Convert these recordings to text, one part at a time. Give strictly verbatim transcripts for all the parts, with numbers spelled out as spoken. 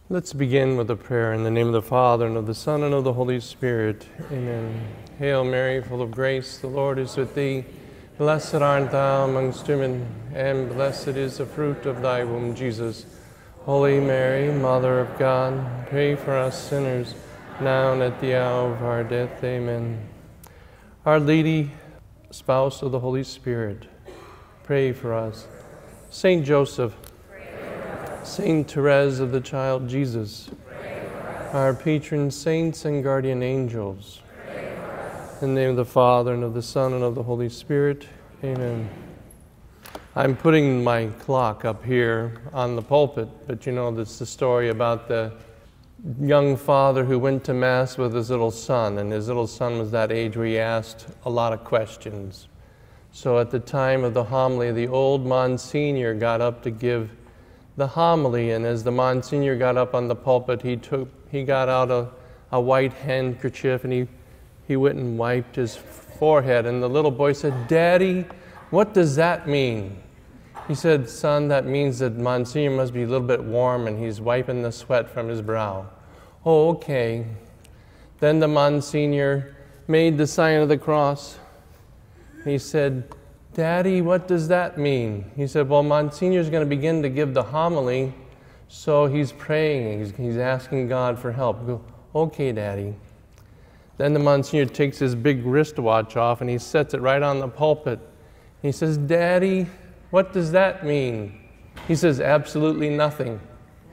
Let's begin with a prayer in the name of the Father, and of the Son, and of the Holy Spirit. Amen. Hail Mary, full of grace, the Lord is with thee. Blessed art thou amongst women, and blessed is the fruit of thy womb, Jesus. Holy Mary, Mother of God, pray for us sinners, now and at the hour of our death. Amen. Our Lady, spouse of the Holy Spirit, pray for us. Saint Joseph, Saint Therese of the Child Jesus, our patron saints and guardian angels, in the name of the Father, and of the Son, and of the Holy Spirit. Amen. I'm putting my clock up here on the pulpit, but you know, that's the story about the young father who went to Mass with his little son, and his little son was that age where he asked a lot of questions. So at the time of the homily, the old Monsignor got up to give the homily, and as the Monsignor got up on the pulpit, he took he got out a, a white handkerchief, and he he went and wiped his forehead, and the little boy said, "Daddy, what does that mean?" He said, "Son, that means that Monsignor must be a little bit warm, and he's wiping the sweat from his brow." "Oh, okay." Then the Monsignor made the sign of the cross. He said, "Daddy, what does that mean?" He said, "Well, Monsignor's going to begin to give the homily, so he's praying, he's, he's asking God for help." Go, "Okay, Daddy." Then the Monsignor takes his big wristwatch off and he sets it right on the pulpit. He says, "Daddy, what does that mean?" He says, "Absolutely nothing."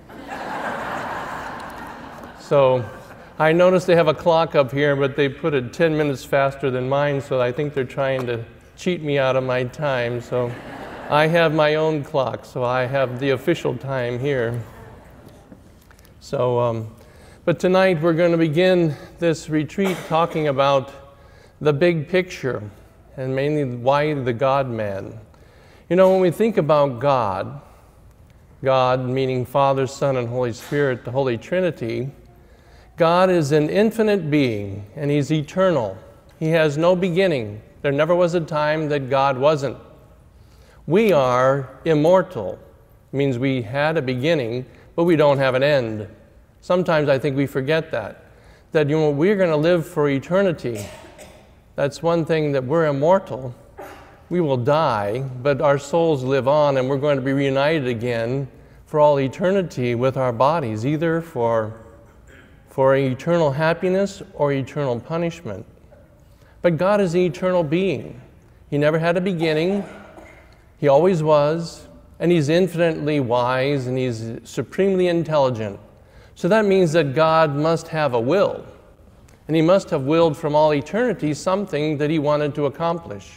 So I noticed they have a clock up here, but they put it ten minutes faster than mine, so I think they're trying to cheat me out of my time. So I have my own clock, so I have the official time here. So, um, but tonight we're going to begin this retreat talking about the big picture, and mainly why the God-man. You know, when we think about God, God meaning Father, Son, and Holy Spirit, the Holy Trinity, God is an infinite being, and He's eternal. He has no beginning. There never was a time that God wasn't. We are immortal. It means we had a beginning, but we don't have an end. Sometimes I think we forget that. That, you know, we're going to live for eternity. That's one thing, that we're immortal. We will die, but our souls live on, and we're going to be reunited again for all eternity with our bodies, either for, for eternal happiness or eternal punishment. But God is an eternal being. He never had a beginning. He always was. And He's infinitely wise, and He's supremely intelligent. So that means that God must have a will. And He must have willed from all eternity something that He wanted to accomplish.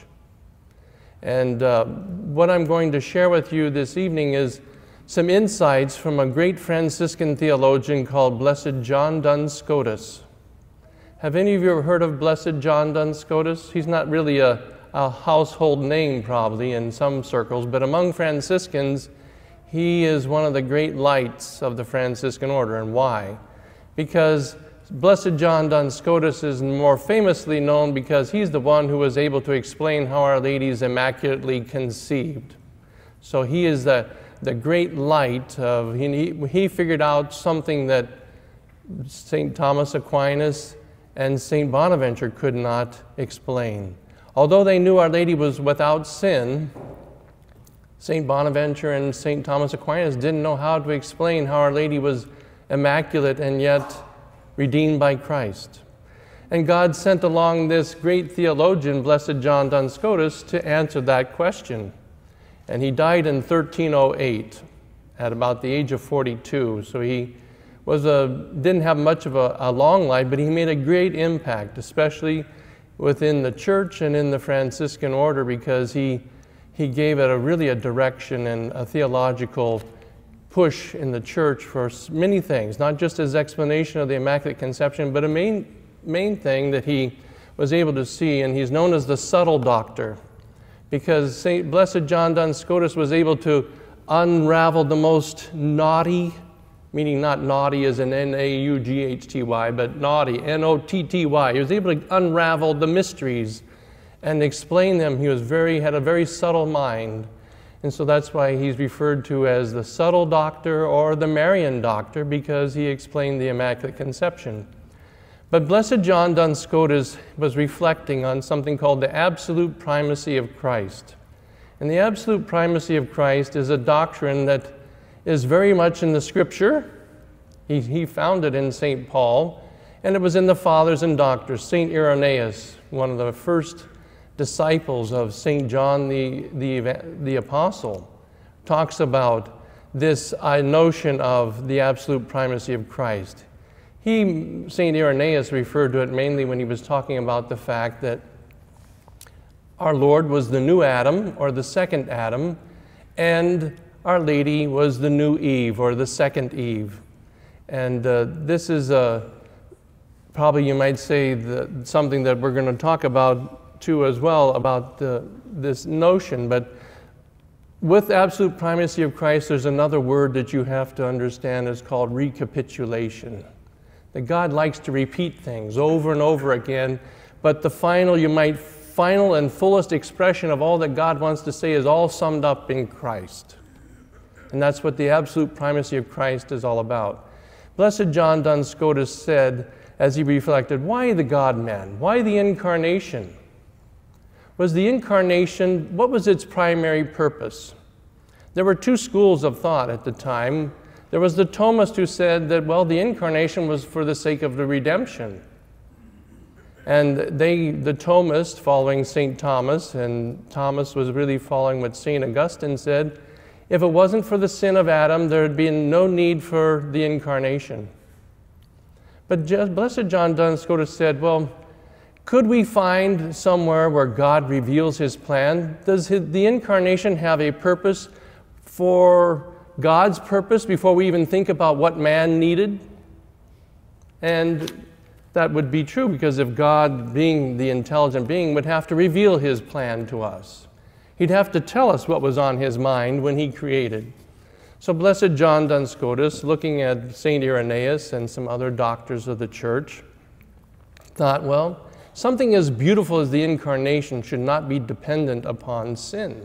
And uh, what I'm going to share with you this evening is some insights from a great Franciscan theologian called Blessed John Duns Scotus. Have any of you ever heard of Blessed John Duns Scotus? He's not really a, a household name probably in some circles, but among Franciscans, he is one of the great lights of the Franciscan order. And why? Because Blessed John Duns Scotus is more famously known because he's the one who was able to explain how Our Lady is immaculately conceived. So he is the, the great light of, he, he figured out something that Saint Thomas Aquinas and Saint Bonaventure could not explain. Although they knew Our Lady was without sin, Saint Bonaventure and Saint Thomas Aquinas didn't know how to explain how Our Lady was immaculate and yet redeemed by Christ. And God sent along this great theologian, Blessed John Duns Scotus, to answer that question. And he died in thirteen oh eight at about the age of forty-two. So he was a, didn't have much of a, a long life, but he made a great impact, especially within the church and in the Franciscan order, because he, he gave it a really a direction and a theological push in the church for many things, not just his explanation of the Immaculate Conception, but a main, main thing that he was able to see, and he's known as the subtle doctor, because Saint Blessed John Duns Scotus was able to unravel the most naughty, meaning not naughty as in N A U G H T Y, but naughty, N O T T Y. He was able to unravel the mysteries and explain them. He was very, had a very subtle mind. And so that's why he's referred to as the subtle doctor or the Marian doctor, because he explained the Immaculate Conception. But Blessed John Duns Scotus was reflecting on something called the absolute primacy of Christ. And the absolute primacy of Christ is a doctrine that is very much in the Scripture. He, he found it in Saint Paul, and it was in the Fathers and Doctors. Saint Irenaeus, one of the first disciples of Saint John the, the, the Apostle, talks about this uh, notion of the absolute primacy of Christ. He, Saint Irenaeus, referred to it mainly when he was talking about the fact that our Lord was the new Adam, or the second Adam, and Our Lady was the new Eve, or the second Eve. And uh, this is uh, probably, you might say, the, something that we're going to talk about too as well, about the, this notion. But with absolute primacy of Christ, there's another word that you have to understand. It's called recapitulation. That God likes to repeat things over and over again, but the final, you might, final and fullest expression of all that God wants to say is all summed up in Christ. And that's what the absolute primacy of Christ is all about. Blessed John Duns Scotus said, as he reflected, why the God-man? Why the incarnation? Was the incarnation, what was its primary purpose? There were two schools of thought at the time. There was the Thomist who said that, well, the incarnation was for the sake of the redemption. And they, the Thomists, following Saint Thomas, and Thomas was really following what Saint Augustine said, if it wasn't for the sin of Adam, there would be no need for the incarnation. But Blessed John Duns Scotus said, well, could we find somewhere where God reveals his plan? Does his, the incarnation have a purpose for God's purpose before we even think about what man needed? And that would be true, because if God, being the intelligent being, would have to reveal his plan to us. He'd have to tell us what was on his mind when he created. So Blessed John Duns Scotus, looking at Saint Irenaeus and some other doctors of the church, thought, well, something as beautiful as the incarnation should not be dependent upon sin.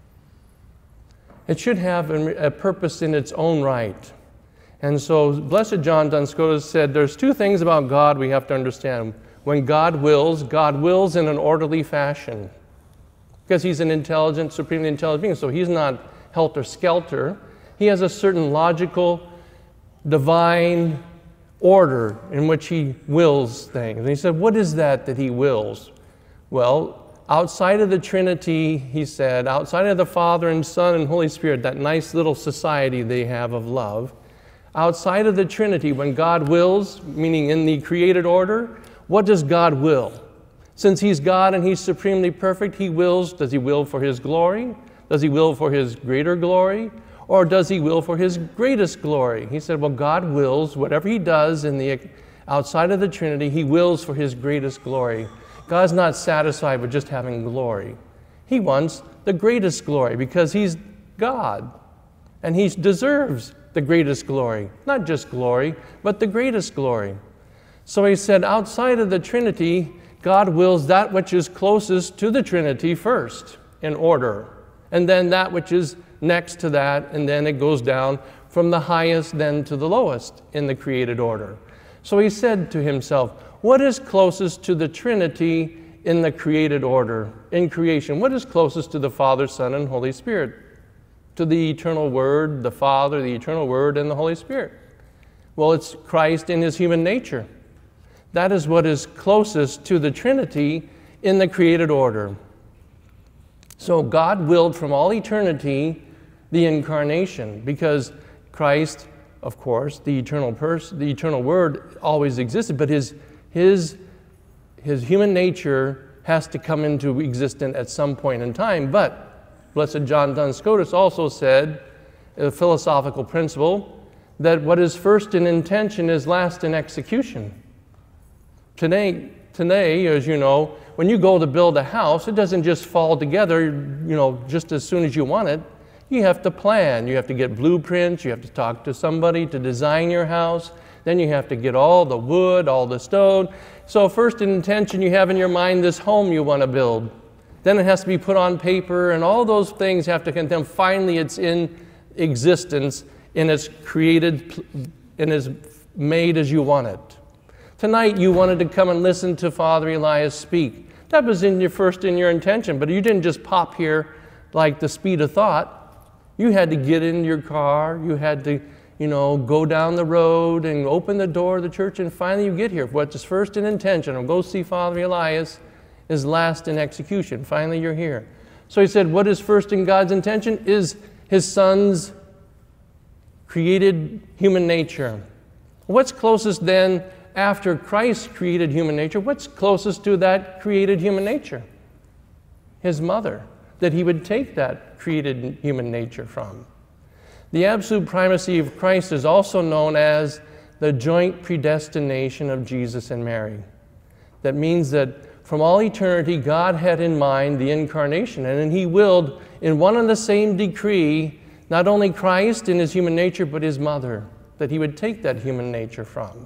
It should have a purpose in its own right. And so Blessed John Duns Scotus said, there's two things about God we have to understand. When God wills, God wills in an orderly fashion, because he's an intelligent, supremely intelligent being. So he's not helter-skelter. He has a certain logical, divine order in which he wills things. And he said, what is that that he wills? Well, outside of the Trinity, he said, outside of the Father and Son and Holy Spirit, that nice little society they have of love, outside of the Trinity, when God wills, meaning in the created order, what does God will? Since he's God and he's supremely perfect, he wills. Does he will for his glory? Does he will for his greater glory? Or does he will for his greatest glory? He said, well, God wills whatever he does in the outside of the Trinity, he wills for his greatest glory. God's not satisfied with just having glory. He wants the greatest glory because he's God. And he deserves the greatest glory. Not just glory, but the greatest glory. So he said, outside of the Trinity, God wills that which is closest to the Trinity first, in order. And then that which is next to that, and then it goes down from the highest then to the lowest in the created order. So he said to himself, what is closest to the Trinity in the created order, in creation? What is closest to the Father, Son, and Holy Spirit? To the eternal Word, the Father, the eternal Word, and the Holy Spirit. Well, it's Christ in his human nature. That is what is closest to the Trinity in the created order. So God willed from all eternity the incarnation, because Christ, of course, the eternal person, the eternal Word always existed, but his, his, his human nature has to come into existence at some point in time. But Blessed John Duns Scotus also said, a philosophical principle, that what is first in intention is last in execution. Today, today, as you know, when you go to build a house, it doesn't just fall together, you know, just as soon as you want it. You have to plan. You have to get blueprints. You have to talk to somebody to design your house. Then you have to get all the wood, all the stone. So first in intention, you have in your mind this home you want to build. Then it has to be put on paper, and all those things have to contend. Finally, it's in existence, and it's created and is made as you want it. Tonight, you wanted to come and listen to Father Elias speak. That was in your first in your intention, but you didn't just pop here like the speed of thought. You had to get in your car. You had to, you know, go down the road and open the door of the church, and finally you get here. What's first in intention, or go see Father Elias, is last in execution. Finally, you're here. So he said, what is first in God's intention is his Son's created human nature. What's closest then, after Christ created human nature, what's closest to that created human nature? His mother, that he would take that created human nature from. The absolute primacy of Christ is also known as the joint predestination of Jesus and Mary. That means that from all eternity, God had in mind the incarnation, and he willed in one and the same decree not only Christ in his human nature, but his mother, that he would take that human nature from.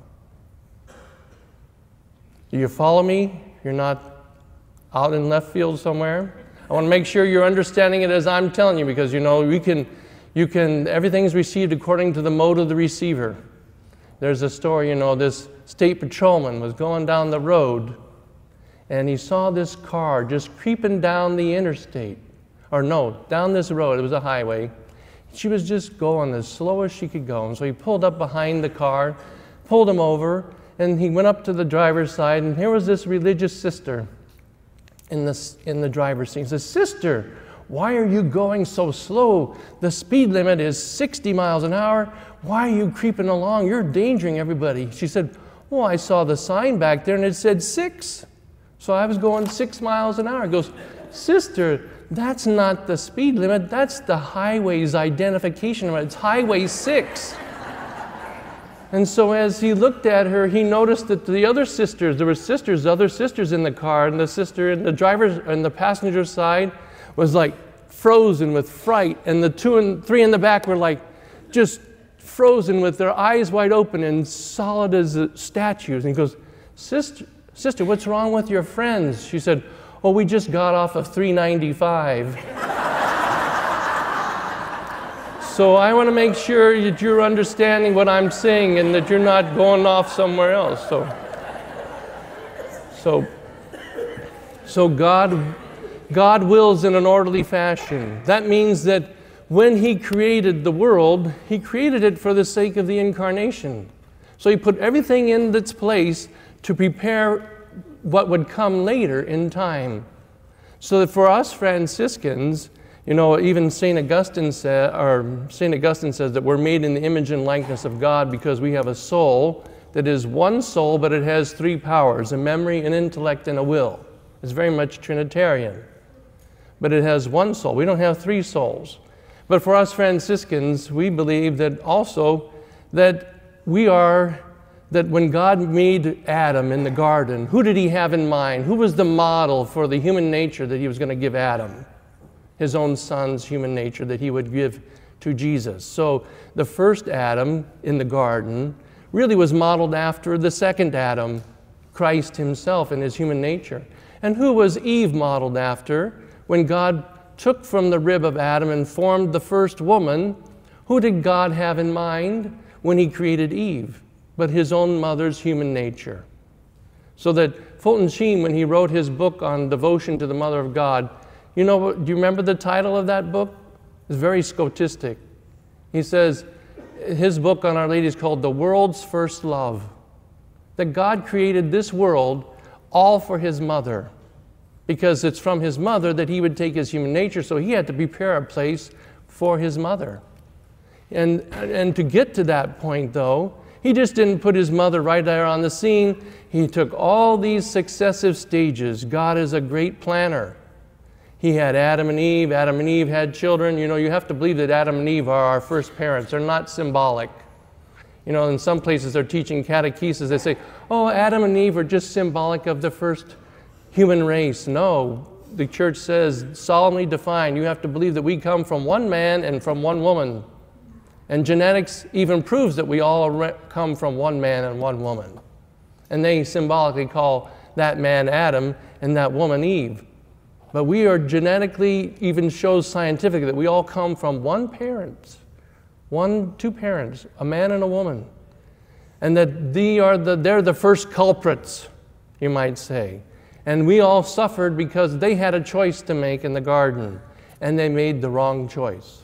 Do you follow me? You're not out in left field somewhere? I want to make sure you're understanding it as I'm telling you, because you know, you can, you can, everything's received according to the mode of the receiver. There's a story, you know, this state patrolman was going down the road, and he saw this car just creeping down the interstate. Or no, down this road, it was a highway. She was just going as slow as she could go. And so he pulled up behind the car, pulled him over, and he went up to the driver's side, and here was this religious sister in the, in the driver's seat. He says, "Sister, why are you going so slow? The speed limit is sixty miles an hour. Why are you creeping along? You're endangering everybody." She said, "Well, I saw the sign back there, and it said six. So I was going six miles an hour." He goes, "Sister, that's not the speed limit. That's the highway's identification number. It's Highway six. And so as he looked at her, he noticed that the other sisters, there were sisters, other sisters in the car, and the sister in the driver's and the passenger side was like frozen with fright, and the two and three in the back were like just frozen with their eyes wide open and solid as statues. And he goes, Sister, sister, what's wrong with your friends?" She said, "Oh, we just got off of three ninety-five. So I want to make sure that you're understanding what I'm saying and that you're not going off somewhere else." So, so, so God, God wills in an orderly fashion. That means that when he created the world, he created it for the sake of the incarnation. So he put everything in its place to prepare what would come later in time. So that for us Franciscans, you know, even Saint Augustine said, or Saint Augustine says that we're made in the image and likeness of God because we have a soul that is one soul, but it has three powers: a memory, an intellect, and a will. It's very much Trinitarian. But it has one soul. We don't have three souls. But for us Franciscans, we believe that also that we are, that when God made Adam in the garden, who did he have in mind? Who was the model for the human nature that he was going to give Adam? His own son's human nature that he would give to Jesus. So the first Adam in the garden really was modeled after the second Adam, Christ himself in his human nature. And who was Eve modeled after? When God took from the rib of Adam and formed the first woman, who did God have in mind when he created Eve? But his own mother's human nature. So that Fulton Sheen, when he wrote his book on devotion to the Mother of God, you know, do you remember the title of that book? It's very Scotistic. He says, his book on Our Lady is called The World's First Love. That God created this world all for his mother, because it's from his mother that he would take his human nature, so he had to prepare a place for his mother. And, and to get to that point, though, he just didn't put his mother right there on the scene. He took all these successive stages. God is a great planner. He had Adam and Eve. Adam and Eve had children. You know, you have to believe that Adam and Eve are our first parents. They're not symbolic. You know, in some places they're teaching catechesis. They say, oh, Adam and Eve are just symbolic of the first human race. No, the church says, solemnly defined, you have to believe that we come from one man and from one woman. And genetics even proves that we all come from one man and one woman. And they symbolically call that man Adam and that woman Eve. But we are genetically, even shows scientifically, that we all come from one parent, one, two parents, a man and a woman. And that they are the, they're the first culprits, you might say. And we all suffered because they had a choice to make in the garden, and they made the wrong choice.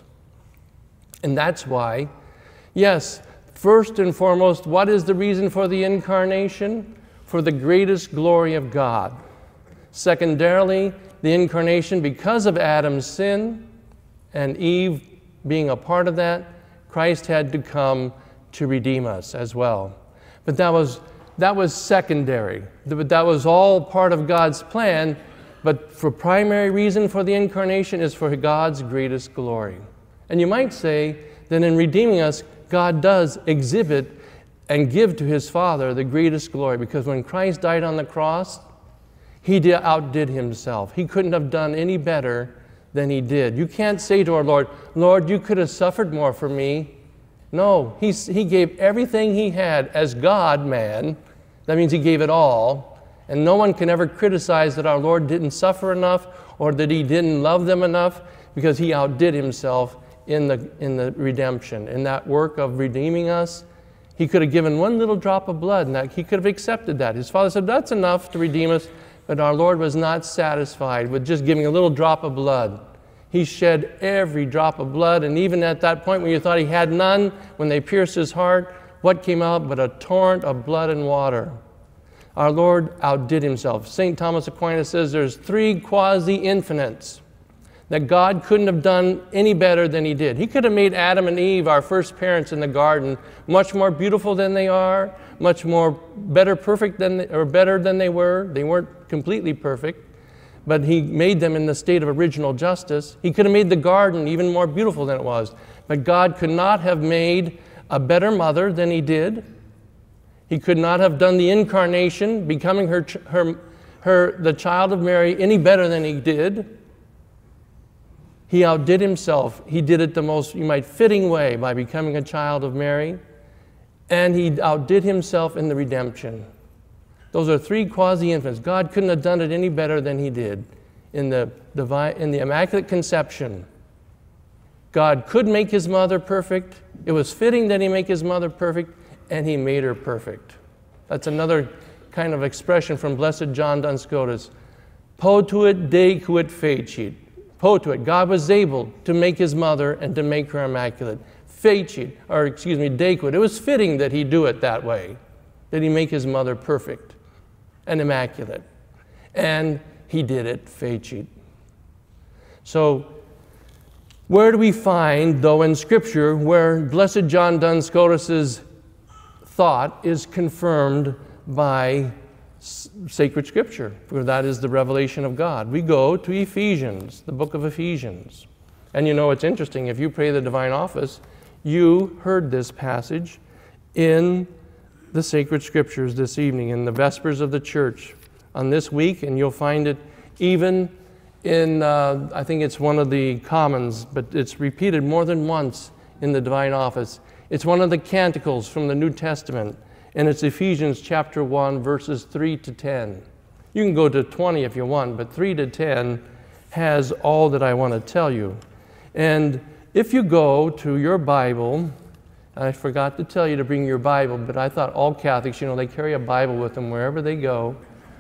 And that's why, yes, first and foremost, what is the reason for the incarnation? For the greatest glory of God. Secondarily, the incarnation, because of Adam's sin and Eve being a part of that, Christ had to come to redeem us as well. But that was, that was secondary. That was all part of God's plan, but for primary reason for the incarnation is for God's greatest glory. And you might say that in redeeming us, God does exhibit and give to his Father the greatest glory, because when Christ died on the cross, he did, outdid himself. He couldn't have done any better than he did. You can't say to our Lord, Lord, you could have suffered more for me. No, he, he gave everything he had as God-man. That means he gave it all. And no one can ever criticize that our Lord didn't suffer enough or that he didn't love them enough, because he outdid himself in the, in the redemption, in that work of redeeming us. He could have given one little drop of blood, and that, he could have accepted that. His Father said, that's enough to redeem us. But our Lord was not satisfied with just giving a little drop of blood. He shed every drop of blood, and even at that point when you thought he had none, when they pierced his heart, what came out but a torrent of blood and water? Our Lord outdid himself. Saint Thomas Aquinas says there's three quasi-infinites that God couldn't have done any better than he did. He could have made Adam and Eve, our first parents in the garden, much more beautiful than they are, much more better perfect than they, or better than they were. They weren't completely perfect, but he made them in the state of original justice. He could have made the garden even more beautiful than it was, but God could not have made a better mother than he did. He could not have done the incarnation, becoming her, her, her, the child of Mary, any better than he did. He outdid himself. He did it the most, you might, fitting way by becoming a child of Mary. And he outdid himself in the redemption. Those are three quasi-infants. God couldn't have done it any better than he did in the, divine, in the Immaculate Conception. God could make his mother perfect. It was fitting that he make his mother perfect, and he made her perfect. That's another kind of expression from Blessed John Duns Scotus. Potuit decuit fecit. Potuit, God was able to make his mother and to make her immaculate. Fecit, or excuse me, decuit. It was fitting that he do it that way, that he make his mother perfect and immaculate. And he did it, fecit. So, where do we find, though, in Scripture, where Blessed John Duns Scotus's thought is confirmed by sacred Scripture? For that is the revelation of God. We go to Ephesians, the book of Ephesians. And you know, it's interesting, if you pray the divine office, you heard this passage in the sacred Scriptures this evening, in the Vespers of the Church on this week, and you'll find it even in, uh, I think it's one of the commons, but it's repeated more than once in the divine office. It's one of the canticles from the New Testament, and it's Ephesians chapter one, verses three to ten. You can go to twenty if you want, but three to ten has all that I want to tell you. And if you go to your Bible, I forgot to tell you to bring your Bible, but I thought all Catholics, you know, they carry a Bible with them wherever they go.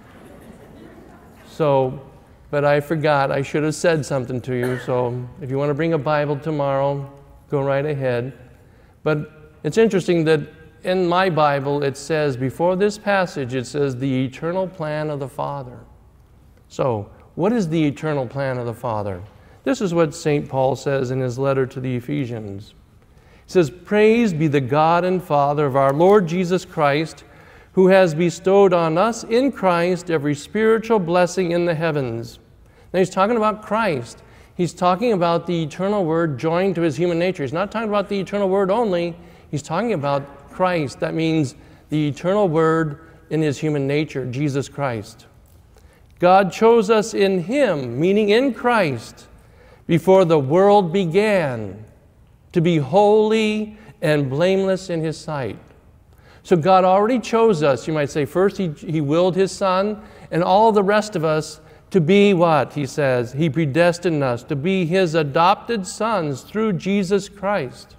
So, but I forgot. I should have said something to you. So if you want to bring a Bible tomorrow, go right ahead. But it's interesting that in my Bible, it says, before this passage, it says, the eternal plan of the Father. So, what is the eternal plan of the Father? This is what Saint Paul says in his letter to the Ephesians. He says, praise be the God and Father of our Lord Jesus Christ, who has bestowed on us in Christ every spiritual blessing in the heavens. Now he's talking about Christ. He's talking about the eternal Word joined to his human nature. He's not talking about the eternal Word only. He's talking about Christ. That means the eternal Word in his human nature, Jesus Christ. God chose us in him, meaning in Christ, before the world began, to be holy and blameless in his sight. So God already chose us. You might say, first he, he willed his Son, and all the rest of us to be what? He says, He predestined us to be His adopted sons through Jesus Christ.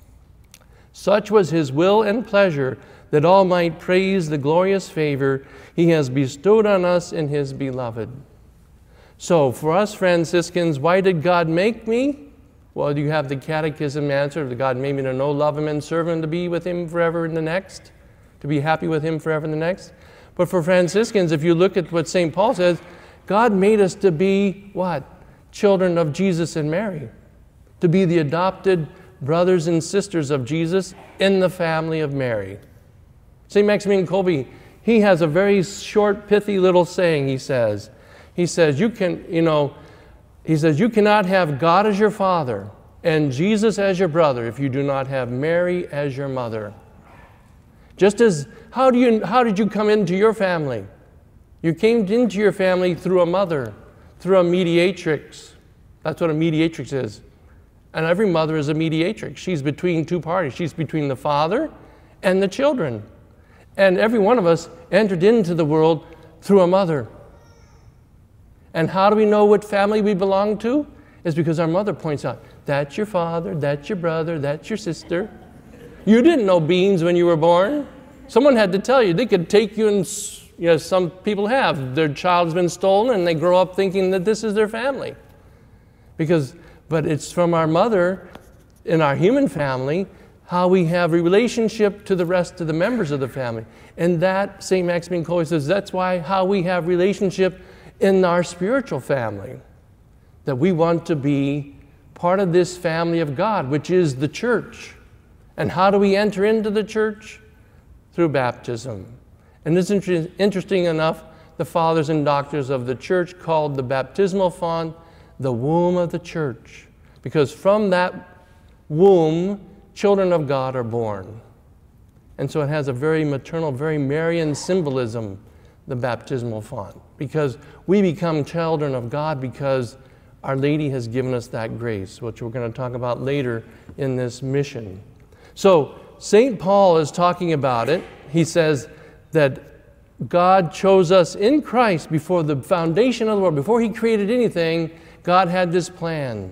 Such was His will and pleasure, that all might praise the glorious favor He has bestowed on us in His beloved. So, for us Franciscans, why did God make me? Well, you have the catechism answer that God made me to know, love Him, and serve Him, to be with Him forever in the next, to be happy with Him forever in the next. But for Franciscans, if you look at what Saint Paul says, God made us to be what? Children of Jesus and Mary. To be the adopted brothers and sisters of Jesus in the family of Mary. Saint Maximilian Kolbe, he has a very short, pithy little saying, he says. He says, you can, you know, he says, you cannot have God as your father and Jesus as your brother if you do not have Mary as your mother. Just as, how, do you, how did you come into your family? You came into your family through a mother, through a mediatrix. That's what a mediatrix is. And every mother is a mediatrix. She's between two parties. She's between the father and the children. And every one of us entered into the world through a mother. And how do we know what family we belong to? It's because our mother points out, that's your father, that's your brother, that's your sister. You didn't know beans when you were born. Someone had to tell you. They could take you and, you know, some people have. Their child's been stolen and they grow up thinking that this is their family. Because, but it's from our mother in our human family how we have a relationship to the rest of the members of the family. And that, Saint Maximilian Kolbe says, that's why how we have relationship in our spiritual family. That we want to be part of this family of God, which is the church. And how do we enter into the church? Through baptism. And it's inter interesting enough, the fathers and doctors of the church called the baptismal font the womb of the church. Because from that womb, children of God are born. And so it has a very maternal, very Marian symbolism, the baptismal font. Because we become children of God because Our Lady has given us that grace, which we're going to talk about later in this mission. So Saint Paul is talking about it. He says that God chose us in Christ before the foundation of the world. Before He created anything, God had this plan.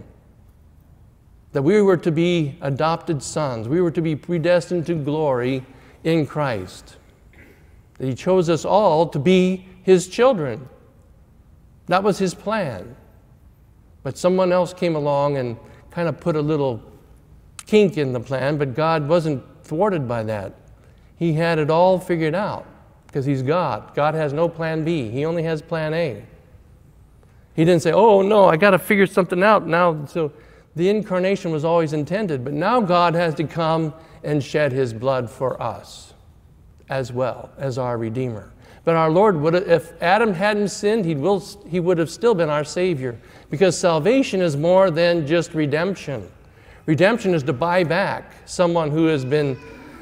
That we were to be adopted sons. We were to be predestined to glory in Christ. That He chose us all to be His children. That was His plan. But someone else came along and kind of put a little kink in the plan, but God wasn't thwarted by that. He had it all figured out because He's God. God has no plan B. He only has plan A. He didn't say, oh no, I got to figure something out now. So the incarnation was always intended, but now God has to come and shed His blood for us as well as our Redeemer. But our Lord, would have, if Adam hadn't sinned, he, will, he would have still been our Savior. Because salvation is more than just redemption. Redemption is to buy back someone who has been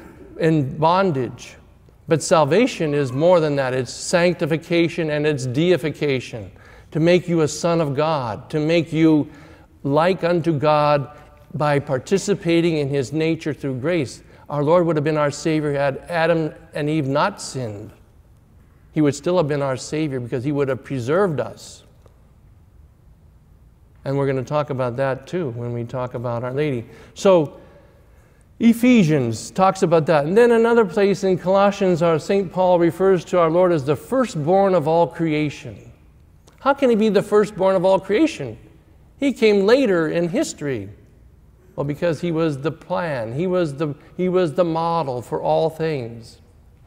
in bondage. But salvation is more than that. It's sanctification and it's deification. To make you a son of God. To make you like unto God by participating in His nature through grace. Our Lord would have been our Savior had Adam and Eve not sinned. He would still have been our Savior because He would have preserved us. And we're going to talk about that too when we talk about Our Lady. So Ephesians talks about that. And then another place in Colossians, our Saint Paul refers to our Lord as the firstborn of all creation. How can He be the firstborn of all creation? He came later in history. Well, because He was the plan. He was the, he was the model for all things.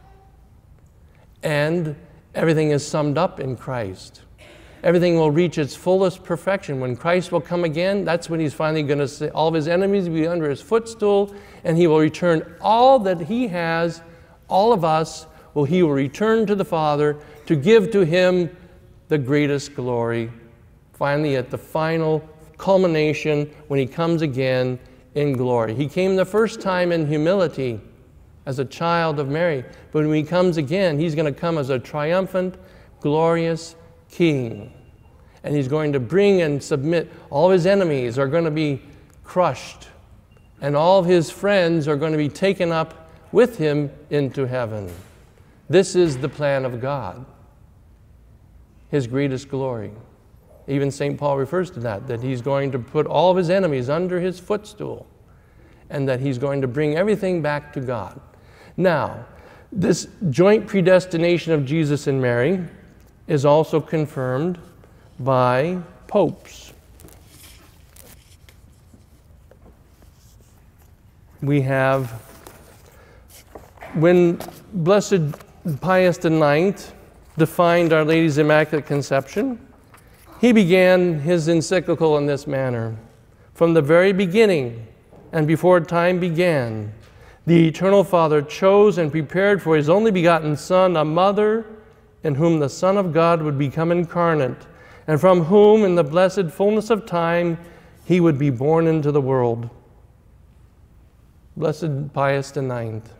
And everything is summed up in Christ. Everything will reach its fullest perfection. When Christ will come again, that's when He's finally going to say all of His enemies will be under His footstool, and He will return all that He has, all of us, well, He will return to the Father to give to Him the greatest glory. Finally, at the final culmination, when He comes again in glory. He came the first time in humility as a child of Mary. But when He comes again, He's going to come as a triumphant, glorious King. And He's going to bring and submit. All of His enemies are going to be crushed. And all of His friends are going to be taken up with Him into heaven. This is the plan of God. his greatest glory. Even Saint Paul refers to that, that he's going to put all of his enemies under his footstool, and that he's going to bring everything back to God. Now, this joint predestination of Jesus and Mary is also confirmed by popes. We have, when Blessed Pius the ninth defined Our Lady's Immaculate Conception, he began his encyclical in this manner. From the very beginning, and before time began, the Eternal Father chose and prepared for His only begotten Son a mother in whom the Son of God would become incarnate, and from whom, in the blessed fullness of time, He would be born into the world. Blessed Pius the ninth.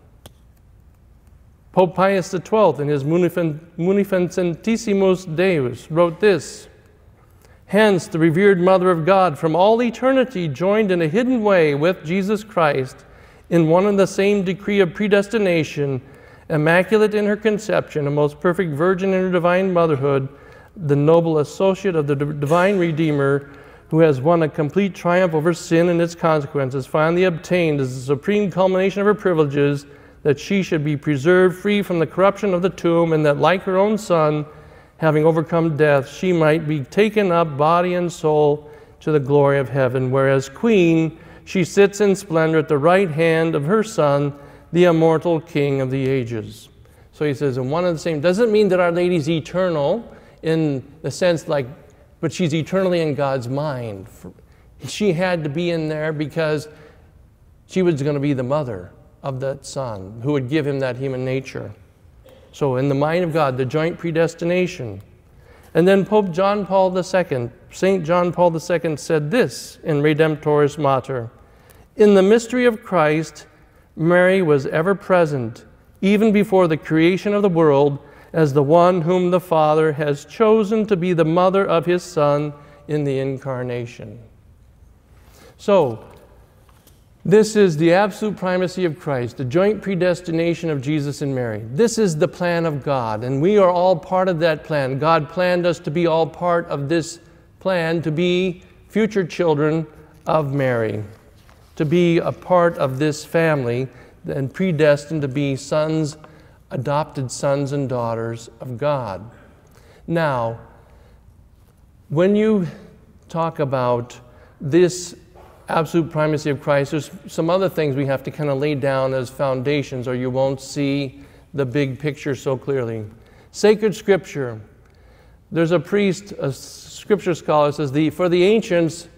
Pope Pius the twelfth, in his Munificentissimus Deus, wrote this: "Hence the revered Mother of God, from all eternity joined in a hidden way with Jesus Christ, in one and the same decree of predestination, immaculate in her conception, a most perfect virgin in her divine motherhood, the noble associate of the divine Redeemer, who has won a complete triumph over sin and its consequences, finally obtained as the supreme culmination of her privileges, that she should be preserved free from the corruption of the tomb, and that, like her own Son, having overcome death, she might be taken up, body and soul, to the glory of heaven, where as Queen she sits in splendor at the right hand of her Son, the immortal King of the ages." So he says, and one and the same, doesn't mean that Our Lady's eternal in the sense like, but she's eternally in God's mind. She had to be in there because she was going to be the mother of that Son who would give him that human nature. So in the mind of God, the joint predestination. And then Pope John Paul the second, Saint John Paul the second said this in Redemptoris Mater: "In the mystery of Christ, Mary was ever present, even before the creation of the world, as the one whom the Father has chosen to be the mother of His Son in the Incarnation." So, this is the absolute primacy of Christ, the joint predestination of Jesus and Mary. This is the plan of God, and we are all part of that plan. God planned us to be all part of this plan, to be future children of Mary, to be a part of this family and predestined to be sons, adopted sons and daughters of God. Now, when you talk about this absolute primacy of Christ, there's some other things we have to kind of lay down as foundations, or you won't see the big picture so clearly. Sacred Scripture. There's a priest, a Scripture scholar, says, the, for the ancients,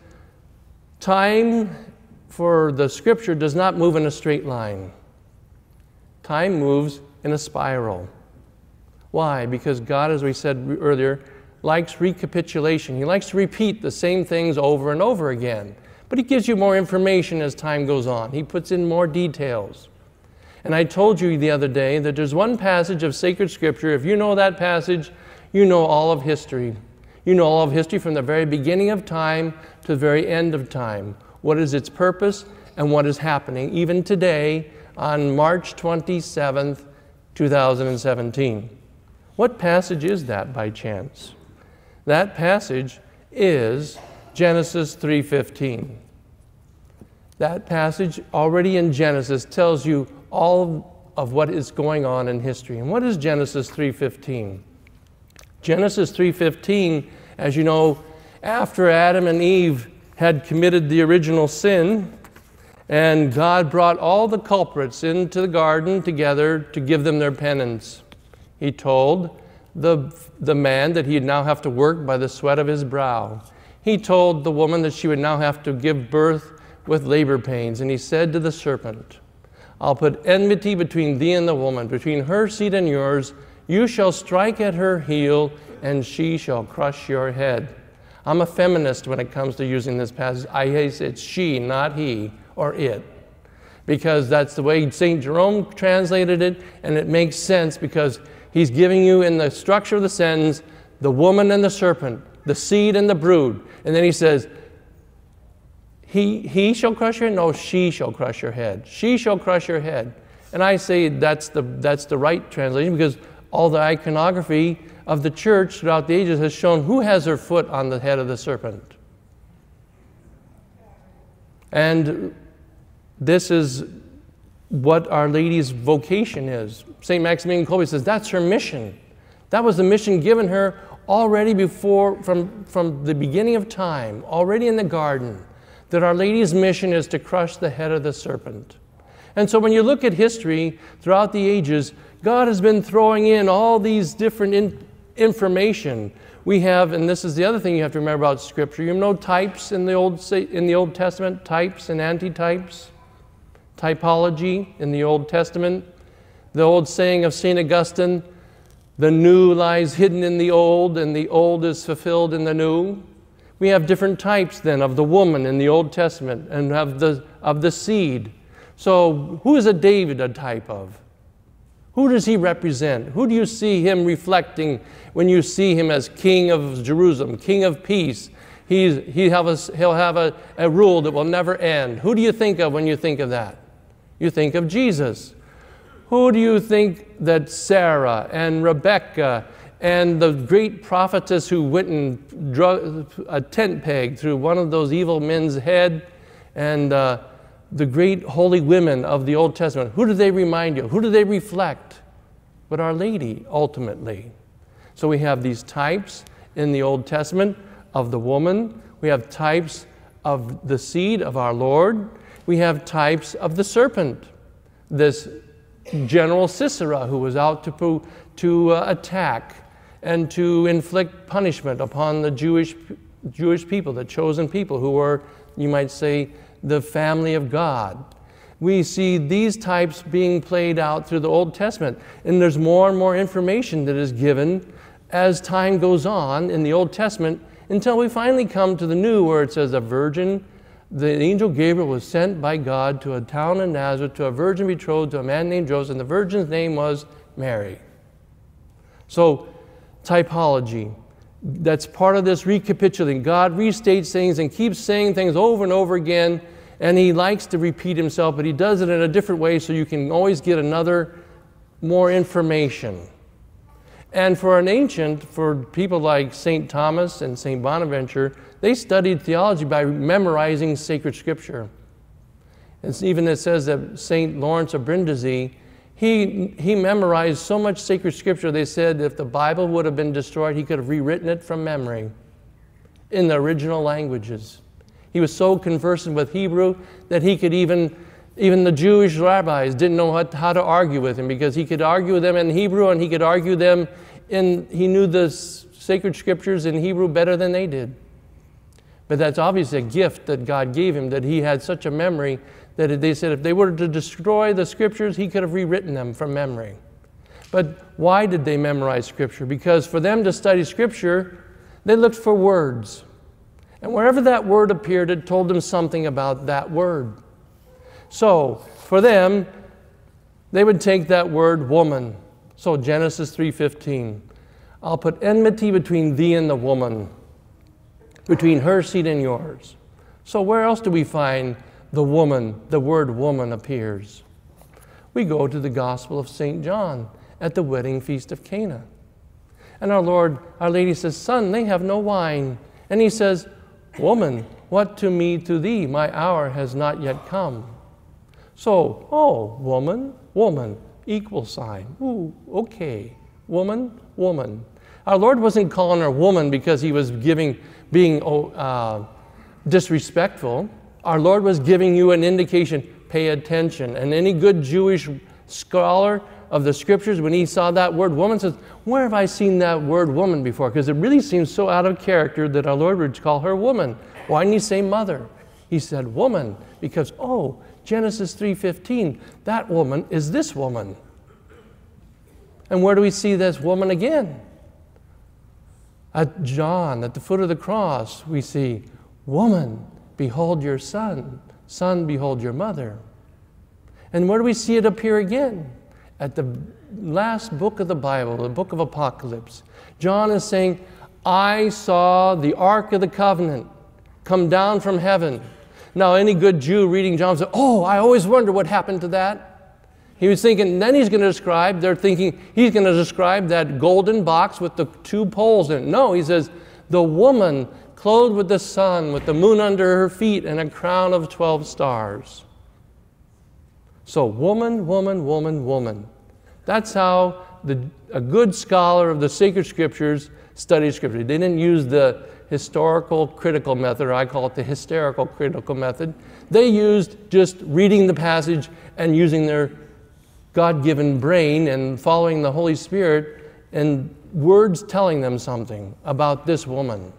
time for the Scripture does not move in a straight line. Time moves in a spiral. Why? Because God, as we said earlier, likes recapitulation. He likes to repeat the same things over and over again. But He gives you more information as time goes on. He puts in more details. And I told you the other day that there's one passage of sacred Scripture. If you know that passage, you know all of history. You know all of history from the very beginning of time to the very end of time. What is its purpose and what is happening even today on March twenty-seventh, two thousand seventeen. What passage is that by chance? That passage is Genesis three fifteen. That passage already in Genesis tells you all of what is going on in history. And what is Genesis three fifteen? Genesis three fifteen, as you know, after Adam and Eve had committed the original sin, and God brought all the culprits into the garden together to give them their penance. He told the, the man that he'd now have to work by the sweat of his brow. He told the woman that she would now have to give birth with labor pains. And he said to the serpent, "I'll put enmity between thee and the woman, between her seed and yours. You shall strike at her heel, and she shall crush your head." I'm a feminist when it comes to using this passage. I say it's she, not he or it, because that's the way Saint Jerome translated it, and it makes sense because he's giving you in the structure of the sentence the woman and the serpent, the seed and the brood. And then he says, he, he shall crush your head? No, she shall crush your head. She shall crush your head. And I say that's the, that's the right translation, because all the iconography of the church throughout the ages has shown who has her foot on the head of the serpent. And this is what Our Lady's vocation is. Saint Maximilian Kolbe says that's her mission. That was the mission given her already before, from, from the beginning of time, already in the garden, that Our Lady's mission is to crush the head of the serpent. And so when you look at history throughout the ages, God has been throwing in all these different in, information. We have, and this is the other thing you have to remember about Scripture, you know types in the Old, in the Old Testament, types and antitypes, typology in the Old Testament. The old saying of Saint Augustine, the new lies hidden in the old, and the old is fulfilled in the new. We have different types then of the woman in the Old Testament and of the, of the seed. So who is a David a type of? Who does he represent? Who do you see him reflecting when you see him as King of Jerusalem, King of peace? He's, he have a, he'll have a, a rule that will never end. Who do you think of when you think of that? You think of Jesus. Who do you think that Sarah and Rebecca and the great prophetess who went and drew a tent peg through one of those evil men's head, and uh, the great holy women of the Old Testament, who do they remind you? Who do they reflect? But Our Lady, ultimately. So we have these types in the Old Testament of the woman. We have types of the seed of our Lord. We have types of the serpent, this General Sisera who was out to, to uh, attack and to inflict punishment upon the Jewish, Jewish people, the chosen people who were, you might say, the family of God. We see these types being played out through the Old Testament, and there's more and more information that is given as time goes on in the Old Testament until we finally come to the New, where it says a virgin, the angel Gabriel was sent by God to a town in Nazareth to a virgin betrothed to a man named Joseph, and the virgin's name was Mary. So, typology. That's part of this recapitulating. God restates things and keeps saying things over and over again, and he likes to repeat himself, but he does it in a different way so you can always get another, more information. And for an ancient, for people like Saint Thomas and Saint Bonaventure, they studied theology by memorizing sacred scripture. It's even it says that Saint Lawrence of Brindisi, he, he memorized so much sacred scripture, they said if the Bible would have been destroyed, he could have rewritten it from memory in the original languages. He was so conversant with Hebrew that he could even, even the Jewish rabbis didn't know what, how to argue with him, because he could argue with them in Hebrew and he could argue them in, he knew the sacred scriptures in Hebrew better than they did. But that's obviously a gift that God gave him, that he had such a memory that they said if they were to destroy the scriptures, he could have rewritten them from memory. But why did they memorize scripture? Because for them to study scripture, they looked for words. And wherever that word appeared, it told them something about that word. So for them, they would take that word woman. So Genesis three fifteen, I'll put enmity between thee and the woman, between her seed and yours. So where else do we find the woman, the word woman appears? We go to the Gospel of Saint John at the wedding feast of Cana. And our Lord, Our Lady says, son, they have no wine. And he says, woman, what to me to thee? My hour has not yet come. So, oh, woman, woman, equal sign. Ooh, okay. Woman, woman. Our Lord wasn't calling her woman because he was giving, being uh, disrespectful. Our Lord was giving you an indication, pay attention. And any good Jewish scholar of the scriptures, when he saw that word woman, says, where have I seen that word woman before? Because it really seems so out of character that our Lord would call her woman. Why didn't he say mother? He said woman, because, oh, Genesis three fifteen, that woman is this woman. And where do we see this woman again? At John, at the foot of the cross, we see, woman, behold your son. Son, behold your mother. And where do we see it appear again? At the last book of the Bible, the book of Apocalypse. John is saying, I saw the Ark of the Covenant come down from heaven. Now, any good Jew reading John says, oh, I always wonder what happened to that. He was thinking, then he's going to describe, they're thinking, he's going to describe that golden box with the two poles in it. No, he says, the woman clothed with the sun, with the moon under her feet, and a crown of twelve stars. So woman, woman, woman, woman. That's how the, a good scholar of the sacred scriptures studies scripture. They didn't use the historical critical method, or I call it the hysterical critical method. They used just reading the passage and using their God-given brain and following the Holy Spirit and words telling them something about this woman.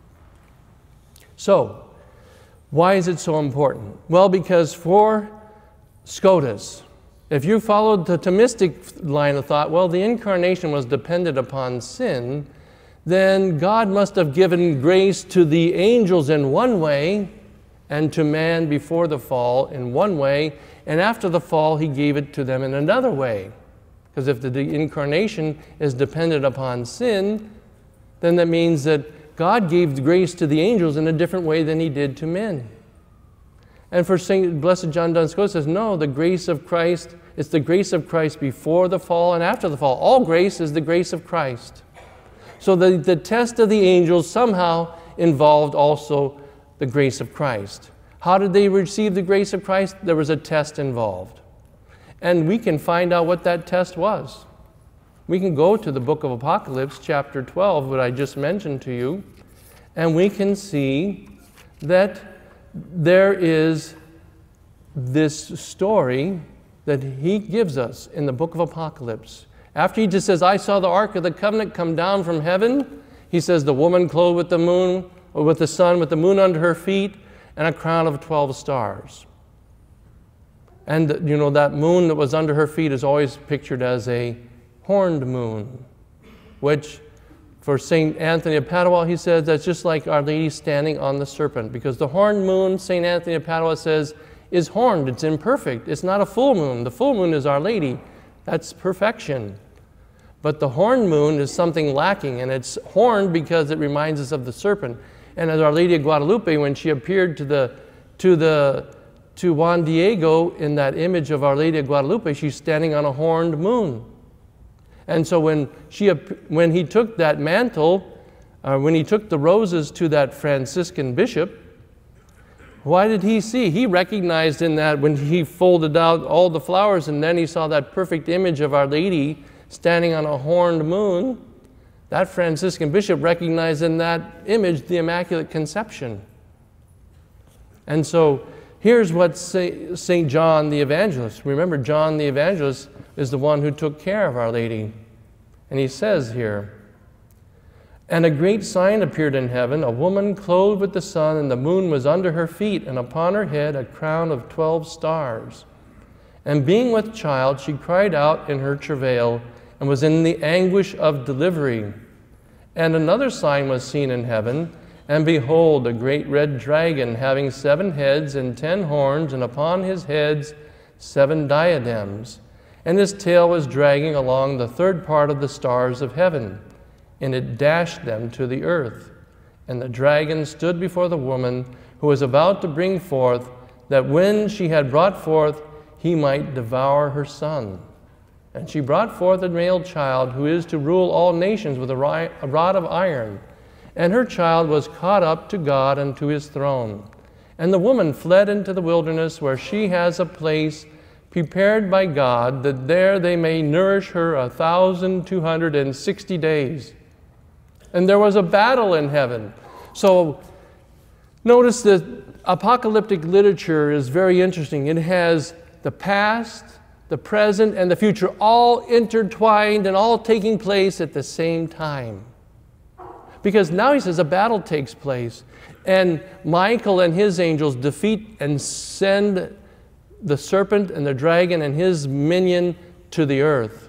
So, why is it so important? Well, because for Scotus, if you followed the Thomistic line of thought, well, the incarnation was dependent upon sin, then God must have given grace to the angels in one way and to man before the fall in one way, and after the fall he gave it to them in another way. Because if the, the incarnation is dependent upon sin, then that means that God gave grace to the angels in a different way than he did to men. And for Saint Blessed John Duns Scotus says, no, the grace of Christ, it's the grace of Christ before the fall and after the fall. All grace is the grace of Christ. So the, the test of the angels somehow involved also the grace of Christ. How did they receive the grace of Christ? There was a test involved. And we can find out what that test was. We can go to the book of Apocalypse, chapter twelve, what I just mentioned to you, and we can see that there is this story that he gives us in the book of Apocalypse. After he just says, I saw the Ark of the Covenant come down from heaven, he says, the woman clothed with the moon, or with the sun, with the moon under her feet, and a crown of twelve stars. And, you know, that moon that was under her feet is always pictured as a horned moon, which, for Saint Anthony of Padua, he says that's just like Our Lady standing on the serpent, because the horned moon, Saint Anthony of Padua says, is horned. It's imperfect. It's not a full moon. The full moon is Our Lady. That's perfection. But the horned moon is something lacking, and it's horned because it reminds us of the serpent. And as Our Lady of Guadalupe, when she appeared to the to the to Juan Diego in that image of Our Lady of Guadalupe, she's standing on a horned moon. And so when she when he took that mantle, uh, when he took the roses to that Franciscan bishop, why did he see? He recognized in that when he folded out all the flowers, and then he saw that perfect image of Our Lady standing on a horned moon. That Franciscan bishop recognized in that image the Immaculate Conception. And so here's what Saint John the Evangelist, remember John the Evangelist is the one who took care of Our Lady. And he says here, and a great sign appeared in heaven, a woman clothed with the sun, and the moon was under her feet, and upon her head a crown of twelve stars. And being with child, she cried out in her travail, and was in the anguish of delivery. And another sign was seen in heaven, and behold, a great red dragon, having seven heads and ten horns, and upon his heads seven diadems. And his tail was dragging along the third part of the stars of heaven, and it dashed them to the earth. And the dragon stood before the woman who was about to bring forth, that when she had brought forth, he might devour her son. And she brought forth a male child who is to rule all nations with a rod of iron. And her child was caught up to God and to his throne. And the woman fled into the wilderness, where she has a place prepared by God, that there they may nourish her a thousand two hundred and sixty days. And there was a battle in heaven. So notice that apocalyptic literature is very interesting. It has the past, the present, and the future all intertwined and all taking place at the same time. Because now he says a battle takes place, and Michael and his angels defeat and send the serpent and the dragon and his minion to the earth.